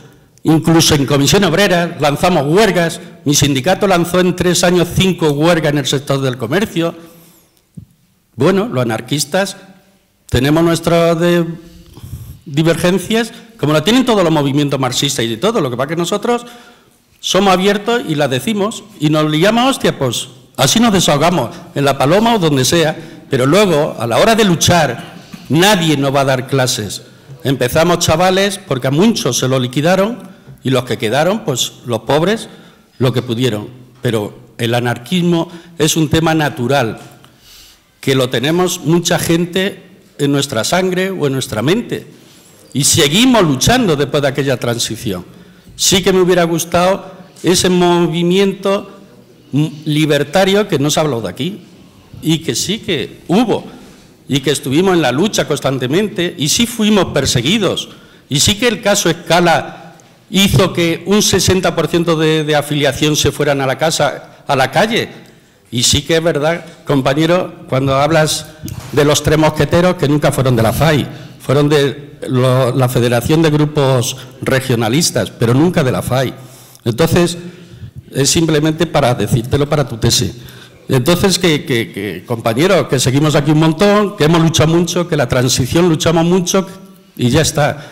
Incluso en Comisión Obrera lanzamos huelgas. Mi sindicato lanzó en 3 años 5 huelgas en el sector del comercio. Bueno, los anarquistas tenemos nuestras divergencias, como lo tienen todos los movimientos marxistas y de todo. Lo que pasa es que nosotros somos abiertos y las decimos y nos liamos, hostia, pues así nos desahogamos, en La Paloma o donde sea, pero luego, a la hora de luchar, nadie nos va a dar clases. Empezamos chavales, porque a muchos se lo liquidaron, y los que quedaron, pues los pobres, lo que pudieron. Pero el anarquismo es un tema natural, que lo tenemos mucha gente en nuestra sangre o en nuestra mente. Y seguimos luchando después de aquella transición. Sí que me hubiera gustado ese movimiento libertario que no se ha hablado de aquí, y que sí que hubo, y que estuvimos en la lucha constantemente, y sí fuimos perseguidos, y sí que el caso Escala hizo que un 60% de afiliación se fueran a la calle. Y sí que es verdad, compañero, cuando hablas de los 3 mosqueteros, que nunca fueron de la FAI, fueron de la Federación de Grupos Regionalistas, pero nunca de la FAI. Entonces, es simplemente para decírtelo para tu tesis. Entonces, compañero, que seguimos aquí un montón, que hemos luchado mucho, que la transición luchamos mucho y ya está.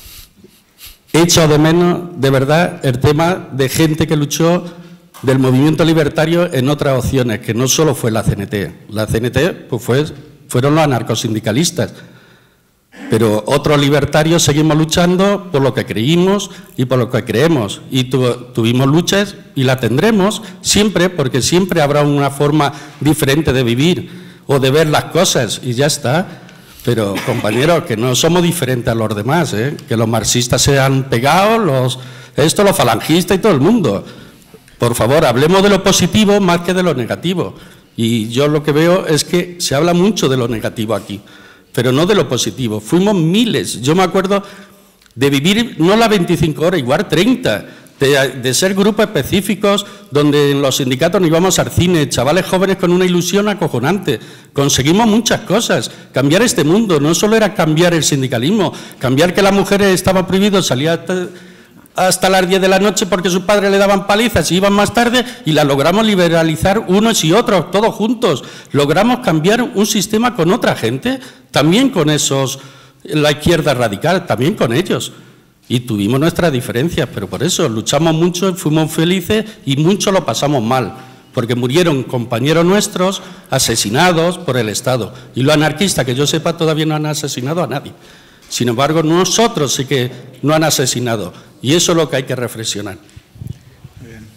He echado de menos, de verdad, el tema de gente que luchó del movimiento libertario en otras opciones, que no solo fue la CNT. La CNT pues fueron los anarcosindicalistas, pero otros libertarios seguimos luchando por lo que creímos y por lo que creemos. Y tuvimos luchas y la tendremos siempre, porque siempre habrá una forma diferente de vivir o de ver las cosas y ya está. Pero, compañeros, que no somos diferentes a los demás, que los marxistas se han pegado, los falangistas y todo el mundo. Por favor, hablemos de lo positivo más que de lo negativo. Y yo lo que veo es que se habla mucho de lo negativo aquí, pero no de lo positivo. Fuimos miles. Yo me acuerdo de vivir no las 25 horas, igual 30, de ser grupos específicos donde en los sindicatos nos íbamos al cine, chavales jóvenes con una ilusión acojonante. Conseguimos muchas cosas, cambiar este mundo. No solo era cambiar el sindicalismo, cambiar que las mujeres estaban prohibidas salir hasta las 10 de la noche porque sus padres le daban palizas y iban más tarde, y la logramos liberalizar unos y otros, todos juntos. Logramos cambiar un sistema con otra gente, también con la izquierda radical, también con ellos. Y tuvimos nuestras diferencias, pero por eso luchamos mucho, fuimos felices y mucho lo pasamos mal, porque murieron compañeros nuestros asesinados por el Estado. Y los anarquistas, que yo sepa, todavía no han asesinado a nadie. Sin embargo, nosotros sí que no han asesinado. Y eso es lo que hay que reflexionar.
Muy bien.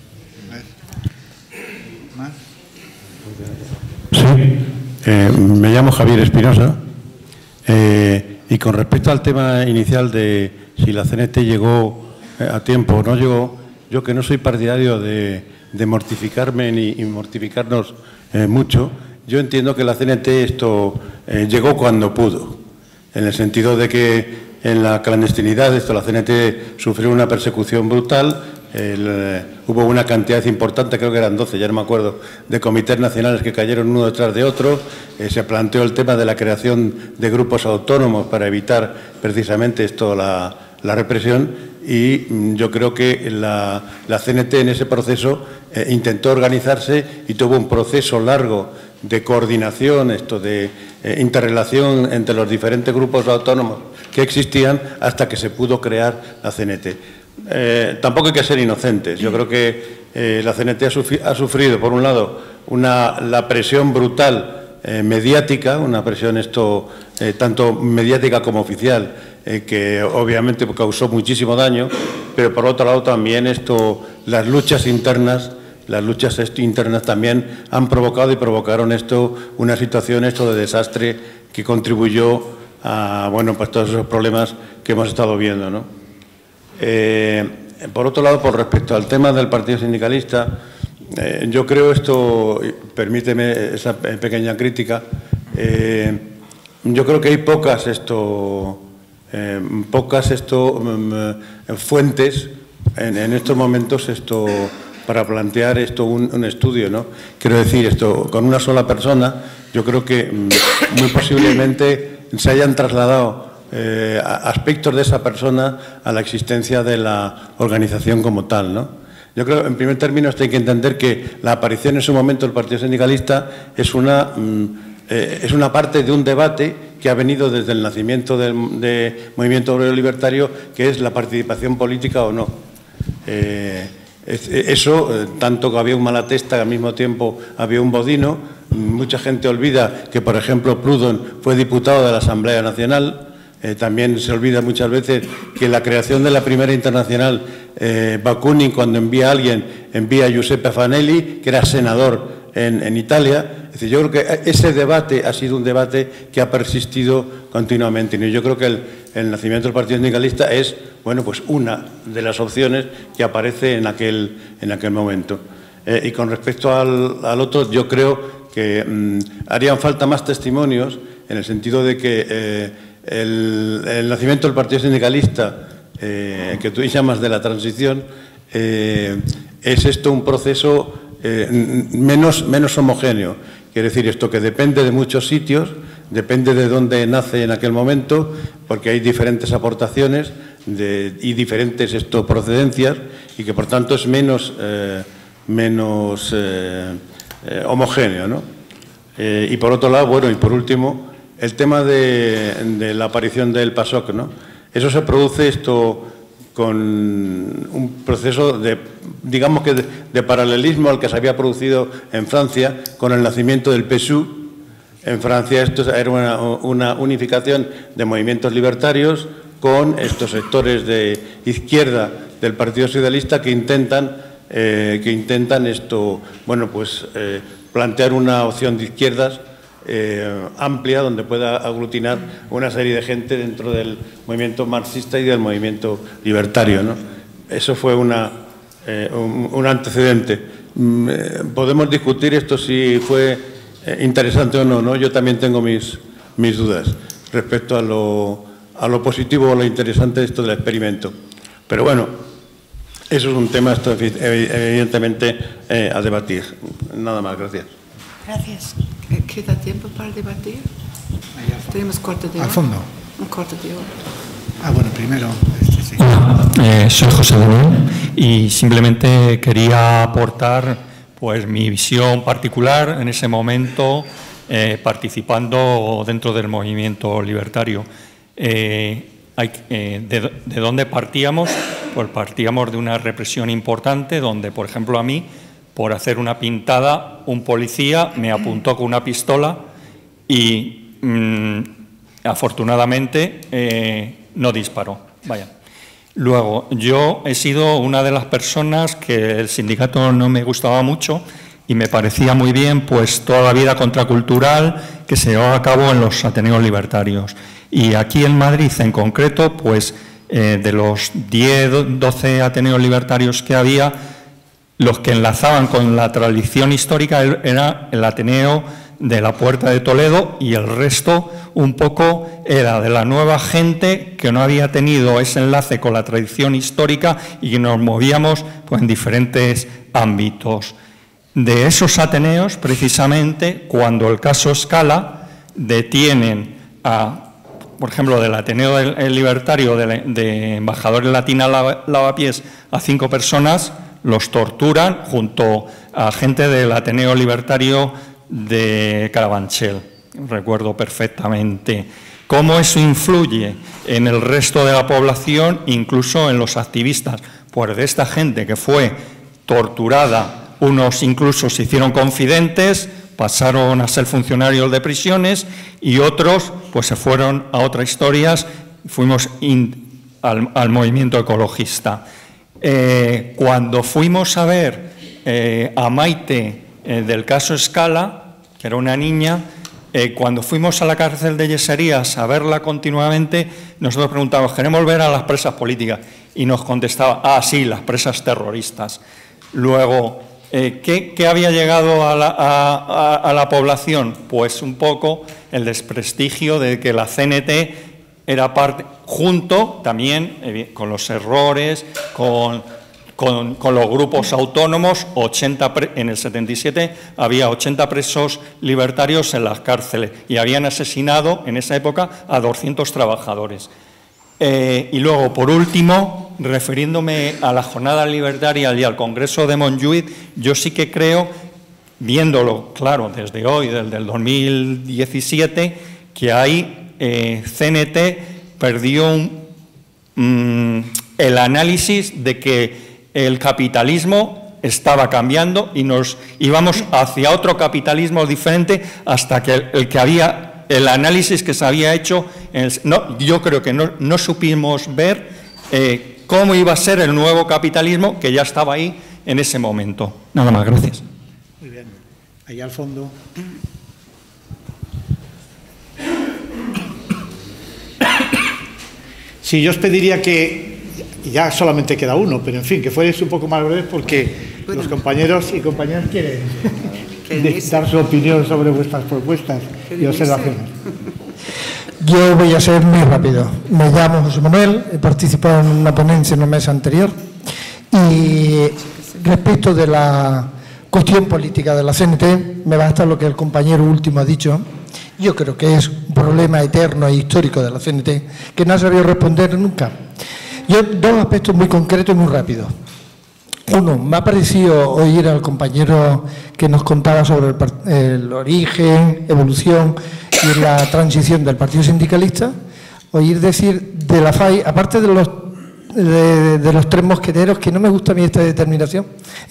Sí, me llamo Javier Espinosa. Y con respecto al tema inicial de si la CNT llegó a tiempo o no llegó, yo que no soy partidario de mortificarme ni mortificarnos mucho, yo entiendo que la CNT llegó cuando pudo, en el sentido de que en la clandestinidad la CNT sufrió una persecución brutal, hubo una cantidad importante, creo que eran 12, ya no me acuerdo, de comités nacionales que cayeron uno detrás de otro. Se planteó el tema de la creación de grupos autónomos para evitar precisamente la represión, y yo creo que la CNT en ese proceso intentó organizarse y tuvo un proceso largo de coordinación, de interrelación entre los diferentes grupos autónomos que existían hasta que se pudo crear la CNT. Tampoco hay que ser inocentes. Yo creo que la CNT ha sufrido, por un lado, la presión brutal mediática, una presión tanto mediática como oficial, que obviamente causó muchísimo daño, pero por otro lado también las luchas internas también han provocado y provocaron una situación de desastre que contribuyó a pues todos esos problemas que hemos estado viendo, ¿no? Por otro lado, por respecto al tema del Partido Sindicalista, yo creo permíteme esa pequeña crítica, yo creo que hay pocas fuentes en estos momentos para plantear un estudio, ¿no? Quiero decir, con una sola persona, yo creo que muy posiblemente se hayan trasladado
aspectos de esa persona a la existencia de la organización como tal, ¿no? Yo creo, en primer término, hay que entender que la aparición en su momento del Partido Sindicalista es una parte de un debate que ha venido desde el nacimiento del movimiento obrero libertario, que es la participación política o no. Tanto que había un Malatesta, que al mismo tiempo había un Bodino. Mucha gente olvida que, por ejemplo, Proudhon fue diputado de la Asamblea Nacional. También se olvida muchas veces que la creación de la primera internacional, Bakunin, cuando envía a alguien, envía a Giuseppe Fanelli, que era senador en Italia. Es decir, yo creo que ese debate ha sido un debate que ha persistido continuamente. Y yo creo que el nacimiento del Partido Sindicalista es, bueno, pues una de las opciones que aparece en aquel momento. Y con respecto al otro, yo creo que harían falta más testimonios, en el sentido de que el nacimiento del Partido Sindicalista, que tú llamas de la transición, es esto un proceso menos homogéneo. Quiere decir esto, que depende de muchos sitios, depende de dónde nace en aquel momento, porque hay diferentes aportaciones y diferentes procedencias, y que por tanto es menos homogéneo, ¿no? Y por otro lado, bueno, y por último, el tema de la aparición del PASOK, ¿no? Eso se produce con un proceso digamos que de paralelismo al que se había producido en Francia con el nacimiento del PSU. En Francia esto era una unificación de movimientos libertarios con estos sectores de izquierda del Partido Socialista que intentan plantear una opción de izquierdas amplia, donde pueda aglutinar una serie de gente dentro del movimiento marxista y del movimiento libertario, ¿no? Eso fue un antecedente. Podemos discutir esto si fue interesante o no, ¿no? Yo también tengo mis dudas respecto a lo positivo o lo interesante de esto del experimento. Pero bueno, eso es un tema evidentemente a debatir. Nada más, gracias.
Gracias. ¿Queda tiempo para debatir? Tenemos corte de hora.
Al fondo.
Un corte de hora.
Bueno, primero. Sí.
Hola, soy José Daniel y simplemente quería aportar pues mi visión particular en ese momento, participando dentro del movimiento libertario. ¿De dónde partíamos? Pues partíamos de una represión importante donde, por ejemplo, a mí, por hacer una pintada, un policía me apuntó con una pistola y afortunadamente no disparó. Vaya. Luego, yo he sido una de las personas que el sindicato no me gustaba mucho y me parecía muy bien pues toda la vida contracultural que se llevaba a cabo en los Ateneos Libertarios. Y aquí en Madrid, en concreto, pues de los 10, 12 Ateneos Libertarios que había, los que enlazaban con la tradición histórica era el Ateneo de la Puerta de Toledo y el resto un poco era de la nueva gente que no había tenido ese enlace con la tradición histórica y que nos movíamos pues, en diferentes ámbitos. De esos Ateneos, precisamente, cuando el caso Scala detienen por ejemplo, del Ateneo Libertario de embajadores Latina Lavapiés a 5 personas, los torturan junto a gente del Ateneo Libertario de Carabanchel. Recuerdo perfectamente cómo eso influye en el resto de la población, incluso en los activistas. Pues de esta gente que fue torturada, unos incluso se hicieron confidentes, pasaron a ser funcionarios de prisiones y otros pues se fueron a otras historias, fuimos al movimiento ecologista. Cuando fuimos a ver a Maite del caso Scala, que era una niña, cuando fuimos a la cárcel de Yeserías a verla continuamente, nosotros preguntábamos, queremos ver a las presas políticas, y nos contestaba, sí, las presas terroristas. Luego, ¿qué había llegado a la población? Pues un poco el desprestigio de que la CNT era parte, junto también con los errores, con con los grupos autónomos, en el 77 había 80 presos libertarios en las cárceles y habían asesinado en esa época a 200 trabajadores. Y luego, por último, refiriéndome a la jornada libertaria y al Congreso de Montjuïc, yo sí que creo, viéndolo claro desde hoy, desde el 2017, que ahí CNT perdió el análisis de que el capitalismo estaba cambiando y nos íbamos hacia otro capitalismo diferente hasta que el análisis que se había hecho, yo creo que no supimos ver cómo iba a ser el nuevo capitalismo que ya estaba ahí en ese momento. Nada más, gracias.
Muy bien. Ahí al fondo. Sí, yo os pediría que, ya solamente queda uno, pero en fin, que fuerais un poco más breves porque los compañeros y compañeras quieren dar su opinión sobre vuestras propuestas y observaciones.
Yo voy a ser muy rápido. Me llamo José Manuel, he participado en una ponencia en la mesa anterior y respecto de la cuestión política de la CNT, me basta lo que el compañero último ha dicho. Yo creo que es un problema eterno e histórico de la CNT que no ha sabido responder nunca. Yo, dos aspectos muy concretos y muy rápidos. Uno, me ha parecido oír al compañero que nos contaba sobre el origen, evolución y la transición del Partido Sindicalista, oír decir de la FAI, aparte de los tres mosqueteros, que no me gusta a mí esta denominación,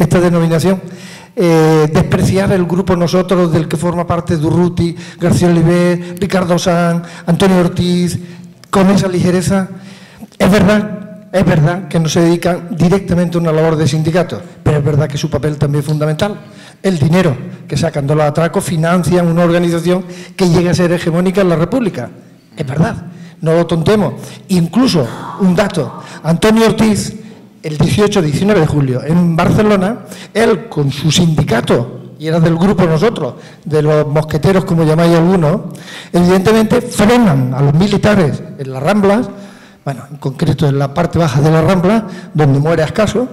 despreciar el grupo Nosotros, del que forma parte Durruti, García Oliver, Ricardo Sanz, Antonio Ortiz, con esa ligereza. Es verdad que no se dedican directamente a una labor de sindicato, pero es verdad que su papel también es fundamental. El dinero que sacan de los atracos financian una organización que llega a ser hegemónica en la República. Es verdad, no lo tontemos. Incluso, un dato, Antonio Ortiz, el 18-19 de julio, en Barcelona, él con su sindicato, y era del grupo Nosotros, de los mosqueteros, como llamáis algunos, evidentemente frenan a los militares en las Ramblas, bueno, en concreto en la parte baja de la Rambla, donde muere Ascaso,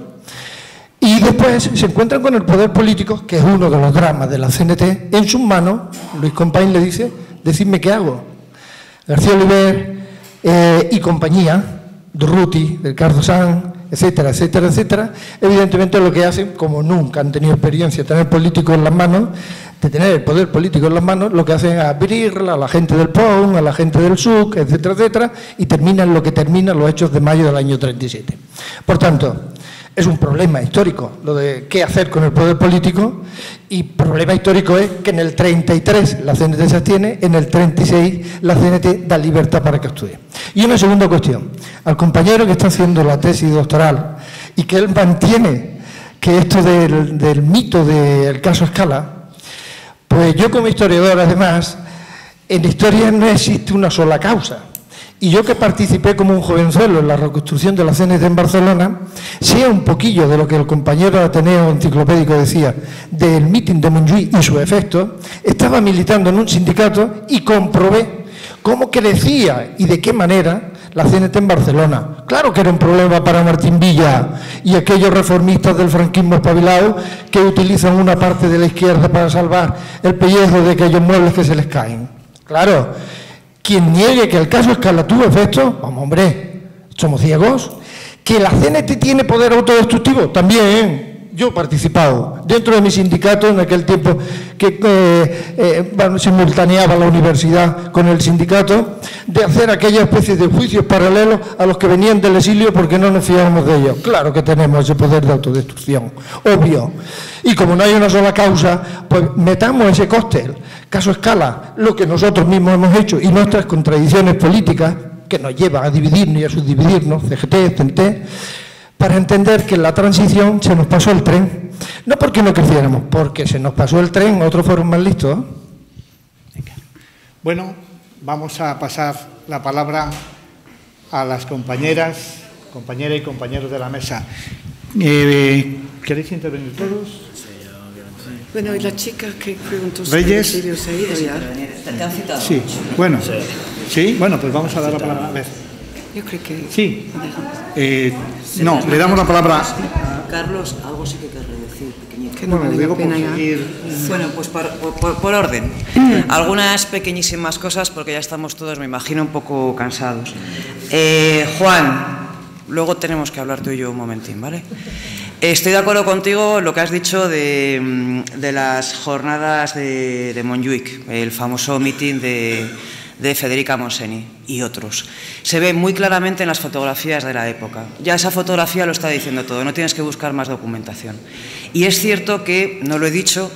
y después se encuentran con el poder político, que es uno de los dramas de la CNT, en sus manos. Luis Compain le dice, decidme qué hago. García Oliver y compañía, Durruti, Ricardo Sanz, etcétera, etcétera, etcétera, evidentemente lo que hacen, como nunca han tenido experiencia de tener políticos en las manos, de tener el poder político en las manos, lo que hacen es abrirla a la gente del POUM, a la gente del SUC, etcétera, etcétera, y terminan lo que terminan los hechos de mayo del año 37. Por tanto, es un problema histórico lo de qué hacer con el poder político, y problema histórico es que en el 33 la CNT se abstiene, en el 36 la CNT da libertad para que estudie. Y una segunda cuestión, al compañero que está haciendo la tesis doctoral y que él mantiene que esto del mito del caso Escala, pues yo como historiador, además, en historia no existe una sola causa. Y yo que participé como un jovenzuelo en la reconstrucción de la CNT en Barcelona, sé un poquillo de lo que el compañero Ateneo enciclopédico decía del mitin de Montjuïc y su efecto. Estaba militando en un sindicato y comprobé cómo crecía y de qué manera la CNT en Barcelona. Claro que era un problema para Martín Villa y aquellos reformistas del franquismo espabilado que utilizan una parte de la izquierda para salvar el pellejo de aquellos muebles que se les caen. Claro, quien niegue que el caso Escala tuvo efecto, vamos hombre, somos ciegos. Que la CNT tiene poder autodestructivo, también. Yo he participado dentro de mi sindicato en aquel tiempo que simultaneaba la universidad con el sindicato, de hacer aquella especie de juicios paralelos a los que venían del exilio porque no nos fiábamos de ellos. Claro que tenemos ese poder de autodestrucción, obvio. Y como no hay una sola causa, pues metamos ese cóctel, caso Escala, lo que nosotros mismos hemos hecho y nuestras contradicciones políticas, que nos llevan a dividirnos y a subdividirnos, CGT, CNT, para entender que en la transición se nos pasó el tren. No porque no creciéramos, porque se nos pasó el tren, otros fueron más listos.
Bueno, vamos a pasar la palabra a las compañeras y compañeros de la mesa. ¿Queréis intervenir todos?
Bueno, y la chica que preguntó
Reyes.
si se ha ido ya.
¿Te han citado?
Sí, bueno. Sí, bueno, pues vamos a dar la palabra. A ver.
Yo creo que...
Sí. No, le damos la palabra
Carlos, algo sí que querré decir, pequeñito.
Que no vale la pena ya.
Bueno, pues por orden. Algunas pequeñísimas cosas, porque ya estamos todos, me imagino, un poco cansados. Juan, luego tenemos que hablar tú y yo un momentín, ¿vale? Estoy de acuerdo contigo en lo que has dicho de las jornadas de Montjuïc, el famoso mitin de Federica Montseny y otros. Se ve muy claramente en las fotografías de la época. Ya esa fotografía lo está diciendo todo, no tienes que buscar más documentación. Y es cierto que, no lo he dicho,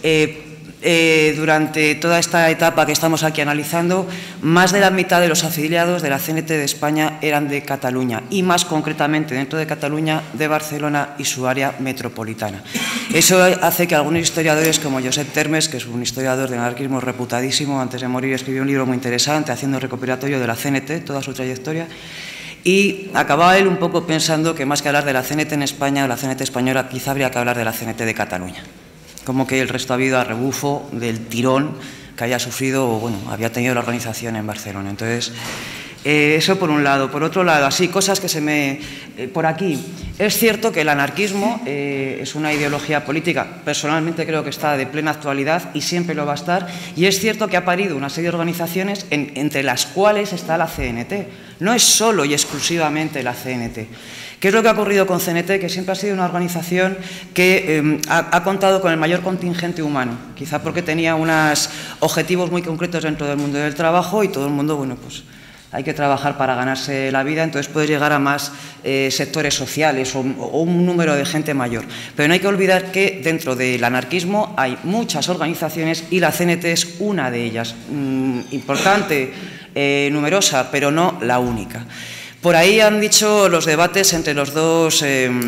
durante toda esta etapa que estamos aquí analizando, más de la mitad de los afiliados de la CNT de España eran de Cataluña y más concretamente dentro de Cataluña, de Barcelona y su área metropolitana. Eso hace que algunos historiadores como Josep Termes, que es un historiador del anarquismo reputadísimo, antes de morir escribió un libro muy interesante haciendo recopilatorio de la CNT, toda su trayectoria, y acababa él un poco pensando que más que hablar de la CNT en España o la CNT española, quizá habría que hablar de la CNT de Cataluña. Como que el resto ha habido a rebufo del tirón que haya sufrido o, bueno, había tenido la organización en Barcelona. Entonces, eso por un lado. Por otro lado, así, cosas que se me... por aquí, es cierto que el anarquismo es una ideología política, personalmente creo que está de plena actualidad y siempre lo va a estar, y es cierto que ha parido una serie de organizaciones entre las cuales está la CNT. No es solo y exclusivamente la CNT. ¿Qué es lo que ha ocurrido con CNT? Que siempre ha sido una organización que ha contado con el mayor contingente humano, quizá porque tenía unos objetivos muy concretos dentro del mundo del trabajo y todo el mundo, bueno, pues hay que trabajar para ganarse la vida, entonces puedes llegar a más sectores sociales o un número de gente mayor. Pero no hay que olvidar que dentro del anarquismo hay muchas organizaciones y la CNT es una de ellas, importante, numerosa, pero no la única. Por ahí han dicho los debates entre los dos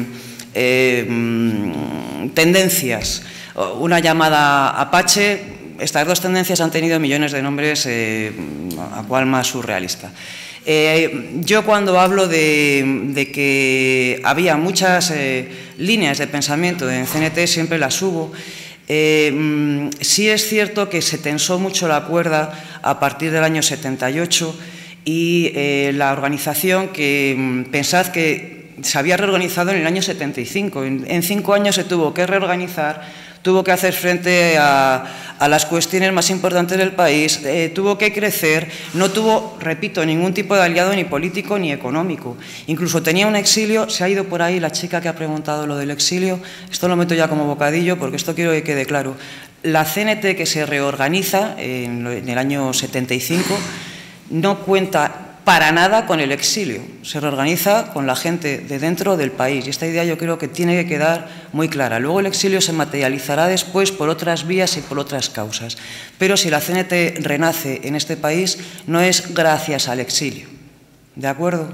tendencias, una llamada Apache. Estas dos tendencias han tenido millones de nombres, a cual más surrealista. Yo cuando hablo de que había muchas líneas de pensamiento en CNT, siempre las subo. Sí es cierto que se tensó mucho la cuerda a partir del año 78 y la organización que pensad que se había reorganizado en el año 75. En 5 años se tuvo que reorganizar, tuvo que hacer frente a las cuestiones más importantes del país, tuvo que crecer, no tuvo, repito, ningún tipo de aliado ni político ni económico. Incluso tenía un exilio, se ha ido por ahí la chica que ha preguntado lo del exilio, esto lo meto ya como bocadillo porque esto quiero que quede claro. La CNT que se reorganiza en el año 75 no cuenta para nada con el exilio, se reorganiza con la gente de dentro del país y esta idea yo creo que tiene que quedar muy clara. Luego el exilio se materializará después por otras vías y por otras causas, pero si la CNT renace en este país no es gracias al exilio, ¿de acuerdo?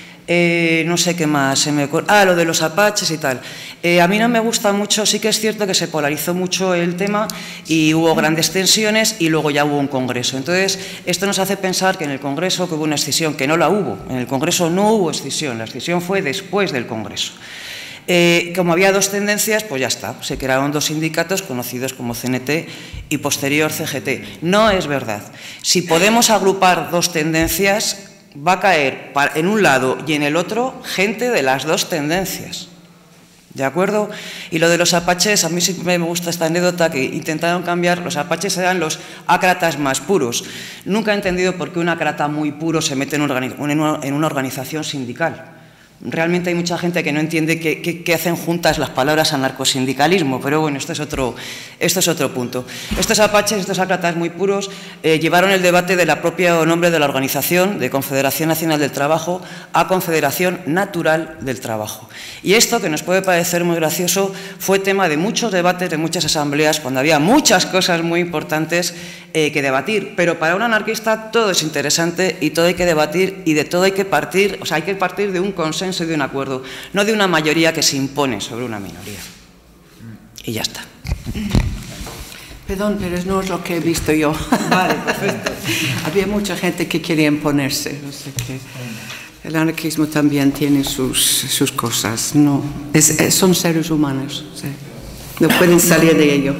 No sé qué más se me ocurre. Lo de los apaches y tal. A mí no me gusta mucho, sí que es cierto que se polarizó mucho el tema y hubo grandes tensiones y luego ya hubo un congreso. Entonces, esto nos hace pensar que en el congreso que hubo una escisión, que no la hubo. En el congreso no hubo escisión, la escisión fue después del congreso. Como había dos tendencias, pues ya está, se crearon dos sindicatos conocidos como CNT y posterior CGT. No es verdad. Si podemos agrupar dos tendencias, va a caer en un lado y en el otro gente de las dos tendencias, ¿de acuerdo? Y lo de los apaches, a mí siempre me gusta esta anécdota que intentaron cambiar, los apaches eran los ácratas más puros. Nunca he entendido por qué un ácrata muy puro se mete en una organización sindical. Realmente hay mucha gente que no entiende qué hacen juntas las palabras anarcosindicalismo, pero bueno, esto es otro punto. Estos apaches, estos ácratas muy puros, llevaron el debate del propio nombre de la organización, de Confederación Nacional del Trabajo, a Confederación Natural del Trabajo. Y esto, que nos puede parecer muy gracioso, fue tema de muchos debates, de muchas asambleas, cuando había muchas cosas muy importantes que debatir. Pero para un anarquista todo es interesante y todo hay que debatir y de todo hay que partir, o sea, hay que partir de un consenso y de un acuerdo, no de una mayoría que se impone sobre una minoría. Y ya está.
Perdón, pero no es lo que he visto yo.
Vale, perfecto.
Había mucha gente que quería imponerse. O sea que el anarquismo también tiene sus cosas. No, son seres humanos. O sea, no pueden salir de ello.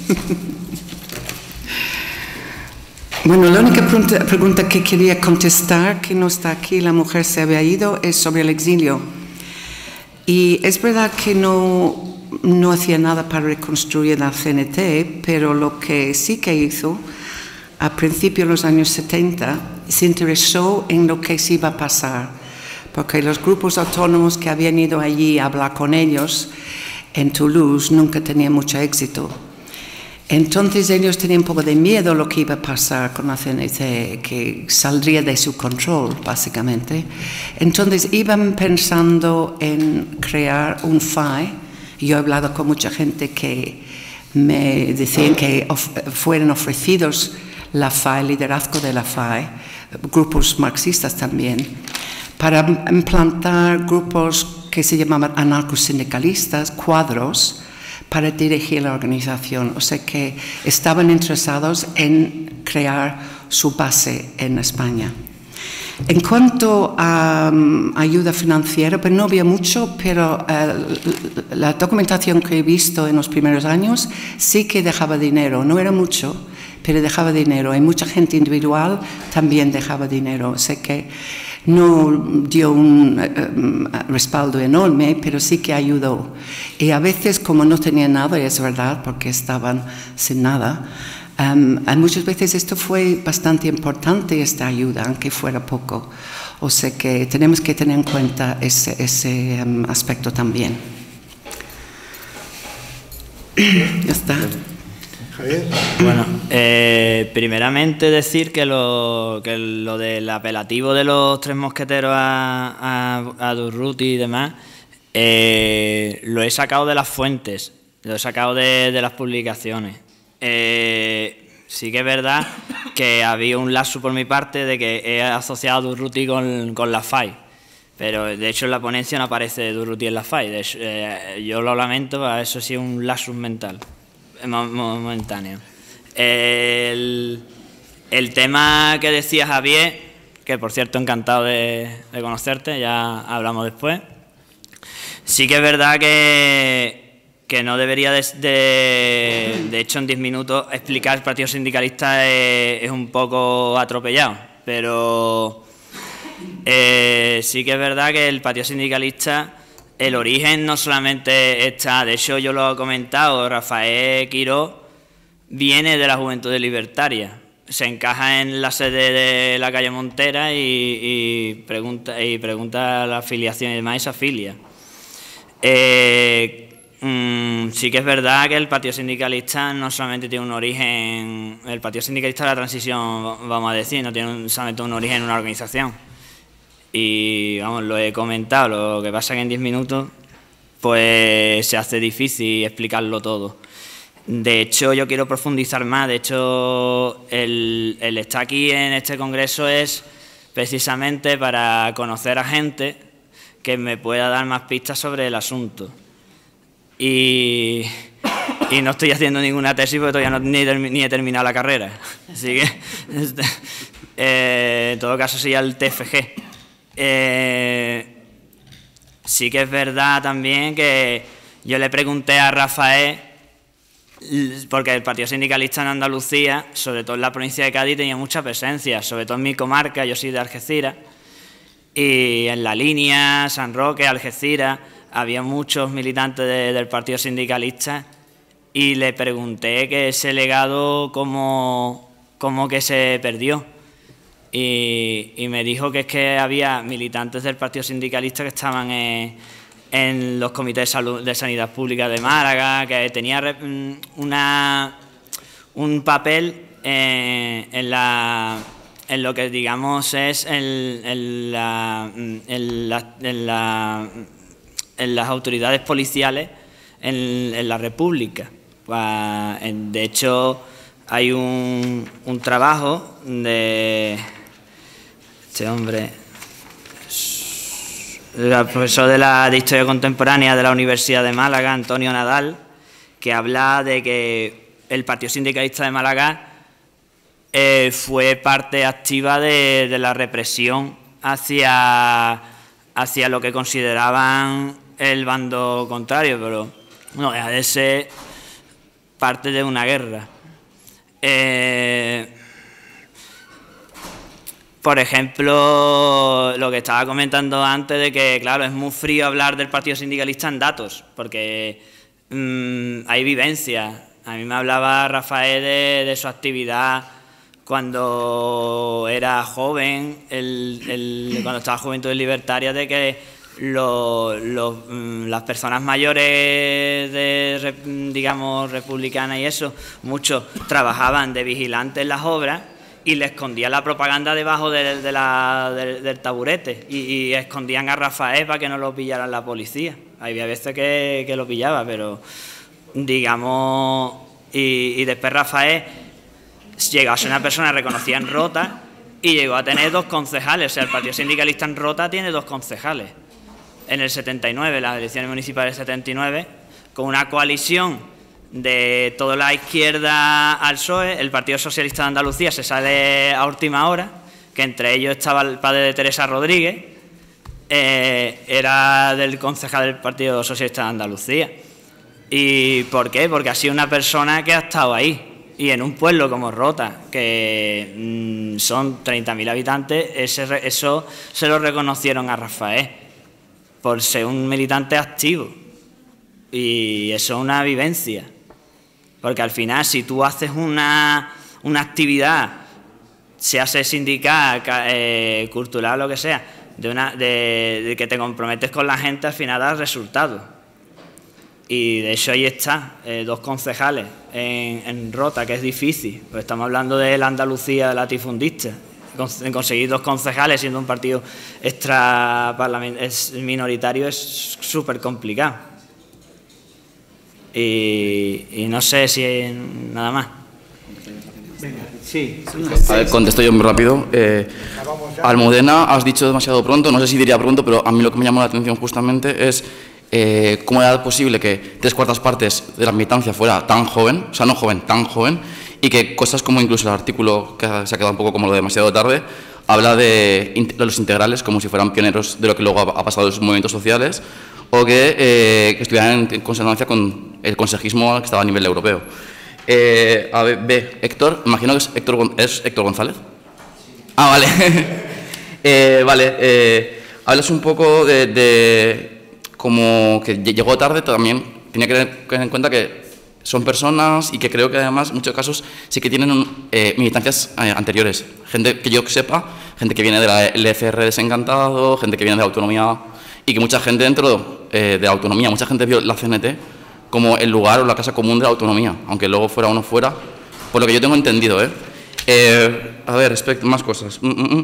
Bueno, la única pregunta que quería contestar, que no está aquí, la mujer se había ido, es sobre el exilio. Y es verdad que no hacía nada para reconstruir la CNT, pero lo que sí que hizo, a principios de los años 70, se interesó en lo que se iba a pasar, porque los grupos autónomos que habían ido allí a hablar con ellos en Toulouse nunca tenían mucho éxito. Entonces ellos tenían un poco de miedo a lo que iba a pasar con la CNT, que saldría de su control, básicamente. Entonces iban pensando en crear un FAI. Yo he hablado con mucha gente que me decían que fueran ofrecidos la FAI, el liderazgo de la FAI, grupos marxistas también, para implantar grupos que se llamaban anarcosindicalistas, cuadros, para dirigir la organización. O sea que estaban interesados en crear su base en España. En cuanto a ayuda financiera, pues no había mucho, pero la documentación que he visto en los primeros años sí que dejaba dinero. No era mucho, pero dejaba dinero. Hay mucha gente individual también dejaba dinero. O sea que no dio un respaldo enorme, pero sí que ayudó. Y a veces, como no tenían nada, y es verdad, porque estaban sin nada, muchas veces esto fue bastante importante, esta ayuda, aunque fuera poco. O sea que tenemos que tener en cuenta ese aspecto también. Ya está.
Javier. Bueno, primeramente decir que lo del apelativo de los tres mosqueteros a Durruti y demás, lo he sacado de las fuentes, lo he sacado de las publicaciones. Sí que es verdad que había un lapsus por mi parte de que he asociado a Durruti con la FAI, pero de hecho en la ponencia no aparece Durruti en la FAI. De hecho, yo lo lamento, eso sí es un lapsus mental momentáneo. El tema que decía Javier, que por cierto encantado de conocerte, ya hablamos después. Sí que es verdad que no debería de hecho en 10 minutos explicar el Partido Sindicalista es un poco atropellado, pero sí que es verdad que el Partido Sindicalista, el origen no solamente está, de hecho yo lo he comentado, Rafael Quiró viene de la Juventud Libertaria, se encaja en la sede de la calle Montera y pregunta la afiliación y demás y se afilia. Sí que es verdad que el Partido Sindicalista no solamente tiene un origen, el Partido Sindicalista de la Transición, vamos a decir, no tiene solamente un origen en una organización. Y vamos, lo he comentado, lo que pasa es que en 10 minutos pues se hace difícil explicarlo todo. De hecho, yo quiero profundizar más. De hecho, el estar aquí en este congreso es precisamente para conocer a gente que me pueda dar más pistas sobre el asunto. Y no estoy haciendo ninguna tesis porque todavía ni he terminado la carrera. Así que, en todo caso, sería el TFG. Sí que es verdad también que yo le pregunté a Rafael, porque el Partido Sindicalista en Andalucía, sobre todo en la provincia de Cádiz, tenía mucha presencia, sobre todo en mi comarca, yo soy de Algeciras, y en La Línea, San Roque, Algeciras, había muchos militantes del Partido Sindicalista, y le pregunté que ese legado cómo que se perdió. Y me dijo que es que había militantes del Partido Sindicalista que estaban en los comités de sanidad pública de Málaga, que tenía un papel en lo que digamos es en las autoridades policiales en la República. De hecho, hay un trabajo de este hombre, el profesor de Historia Contemporánea de la Universidad de Málaga, Antonio Nadal, que habla de que el Partido Sindicalista de Málaga fue parte activa de la represión hacia lo que consideraban el bando contrario, pero no deja de ser parte de una guerra. Por ejemplo, lo que estaba comentando antes de que, claro, es muy frío hablar del Partido Sindicalista en datos, porque hay vivencias. A mí me hablaba Rafael de su actividad cuando era joven, cuando estaba Juventudes Libertarias, de que las personas mayores, digamos, republicanas y eso, muchos trabajaban de vigilantes en las obras y le escondían la propaganda debajo del taburete y escondían a Rafael para que no lo pillaran la policía. Había veces que lo pillaba, pero digamos, y después Rafael llegó a ser una persona reconocida en Rota y llegó a tener 2 concejales. O sea, el Partido Sindicalista en Rota tiene 2 concejales. En el 79, las elecciones municipales del 79, con una coalición de toda la izquierda al PSOE, el Partido Socialista de Andalucía se sale a última hora, que entre ellos estaba el padre de Teresa Rodríguez, era del concejal del Partido Socialista de Andalucía. ¿Y por qué? Porque ha sido una persona que ha estado ahí. Y en un pueblo como Rota, que son 30.000 habitantes, eso se lo reconocieron a Rafael, por ser un militante activo. Y eso es una vivencia. Porque al final, si tú haces una actividad, se hace sindical, cultural, lo que sea, de que te comprometes con la gente, al final da resultados. Y de hecho ahí está, 2 concejales en Rota, que es difícil, pues estamos hablando de la Andalucía latifundista. Conseguir 2 concejales siendo un partido minoritario es súper complicado. Y no sé si nada más.
Sí.
A ver, contesto yo muy rápido. Almudena, has dicho demasiado pronto, no sé si diría pronto, pero a mí lo que me llamó la atención justamente es cómo era posible que 3/4 partes de la militancia fuera tan joven, o sea, no joven, tan joven, y que cosas como incluso el artículo, que se ha quedado un poco como lo de demasiado tarde, habla de los integrales como si fueran pioneros de lo que luego ha pasado en los movimientos sociales, o que estuvieran en consonancia con el consejismo que estaba a nivel europeo. A ver, B, Héctor, imagino que es Héctor González. Ah, vale. Vale, hablas un poco de como que llegó tarde, también tenía que tener en cuenta que son personas y que creo que además en muchos casos sí que tienen militancias anteriores. Gente que yo sepa, gente que viene de la LFR desencantado, gente que viene de la autonomía y que mucha gente dentro de la autonomía, mucha gente vio la CNT como el lugar o la casa común de la autonomía, aunque luego fuera o no fuera, por lo que yo tengo entendido, A ver, respecto más cosas.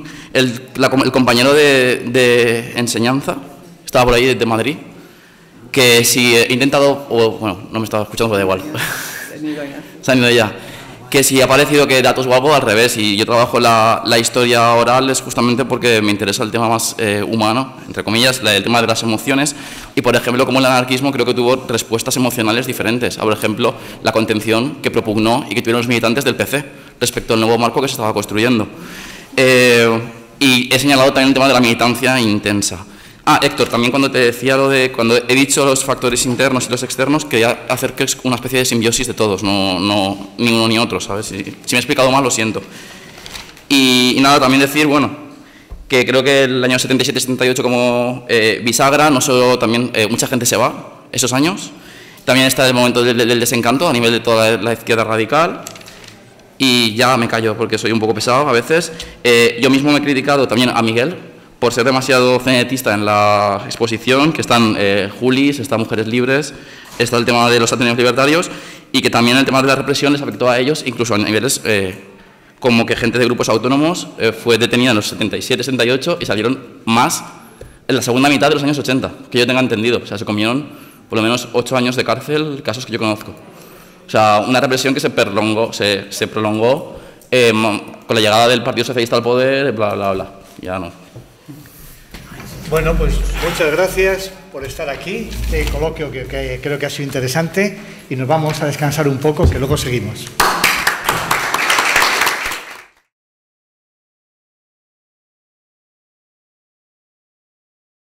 El compañero de enseñanza estaba por ahí de Madrid, que si he intentado, o bueno, no me estaba escuchando, pero da igual. Se han ido ya. Que si ha parecido que datos o algo, al revés, y yo trabajo la historia oral es justamente porque me interesa el tema más humano, entre comillas, el tema de las emociones, y por ejemplo, como el anarquismo creo que tuvo respuestas emocionales diferentes. Por ejemplo, la contención que propugnó y que tuvieron los militantes del PC respecto al nuevo marco que se estaba construyendo. Y he señalado también el tema de la militancia intensa. Ah, Héctor, también cuando te decía lo de, cuando he dicho los factores internos y los externos, quería hacer que es una especie de simbiosis de todos, no ni uno ni otro, ¿sabes? Si me he explicado mal, lo siento. Y nada, también decir, bueno, que creo que el año 77-78 como bisagra, no solo también mucha gente se va esos años, también está el momento del desencanto a nivel de toda la izquierda radical. Y ya me callo porque soy un poco pesado a veces. Yo mismo me he criticado también a Miguel por ser demasiado cenetista en la exposición, que están Julis, está Mujeres Libres, está el tema de los ateneos libertarios y que también el tema de la represión les afectó a ellos, incluso a niveles como que gente de grupos autónomos fue detenida en los 77-78 y salieron más en la segunda mitad de los años 80, que yo tenga entendido. O sea, se comieron por lo menos 8 años de cárcel, casos que yo conozco. O sea, una represión que se prolongó con la llegada del Partido Socialista al poder, bla, bla, bla. Ya no.
Bueno, pues muchas gracias por estar aquí, este coloquio que creo que ha sido interesante, y nos vamos a descansar un poco, que luego seguimos.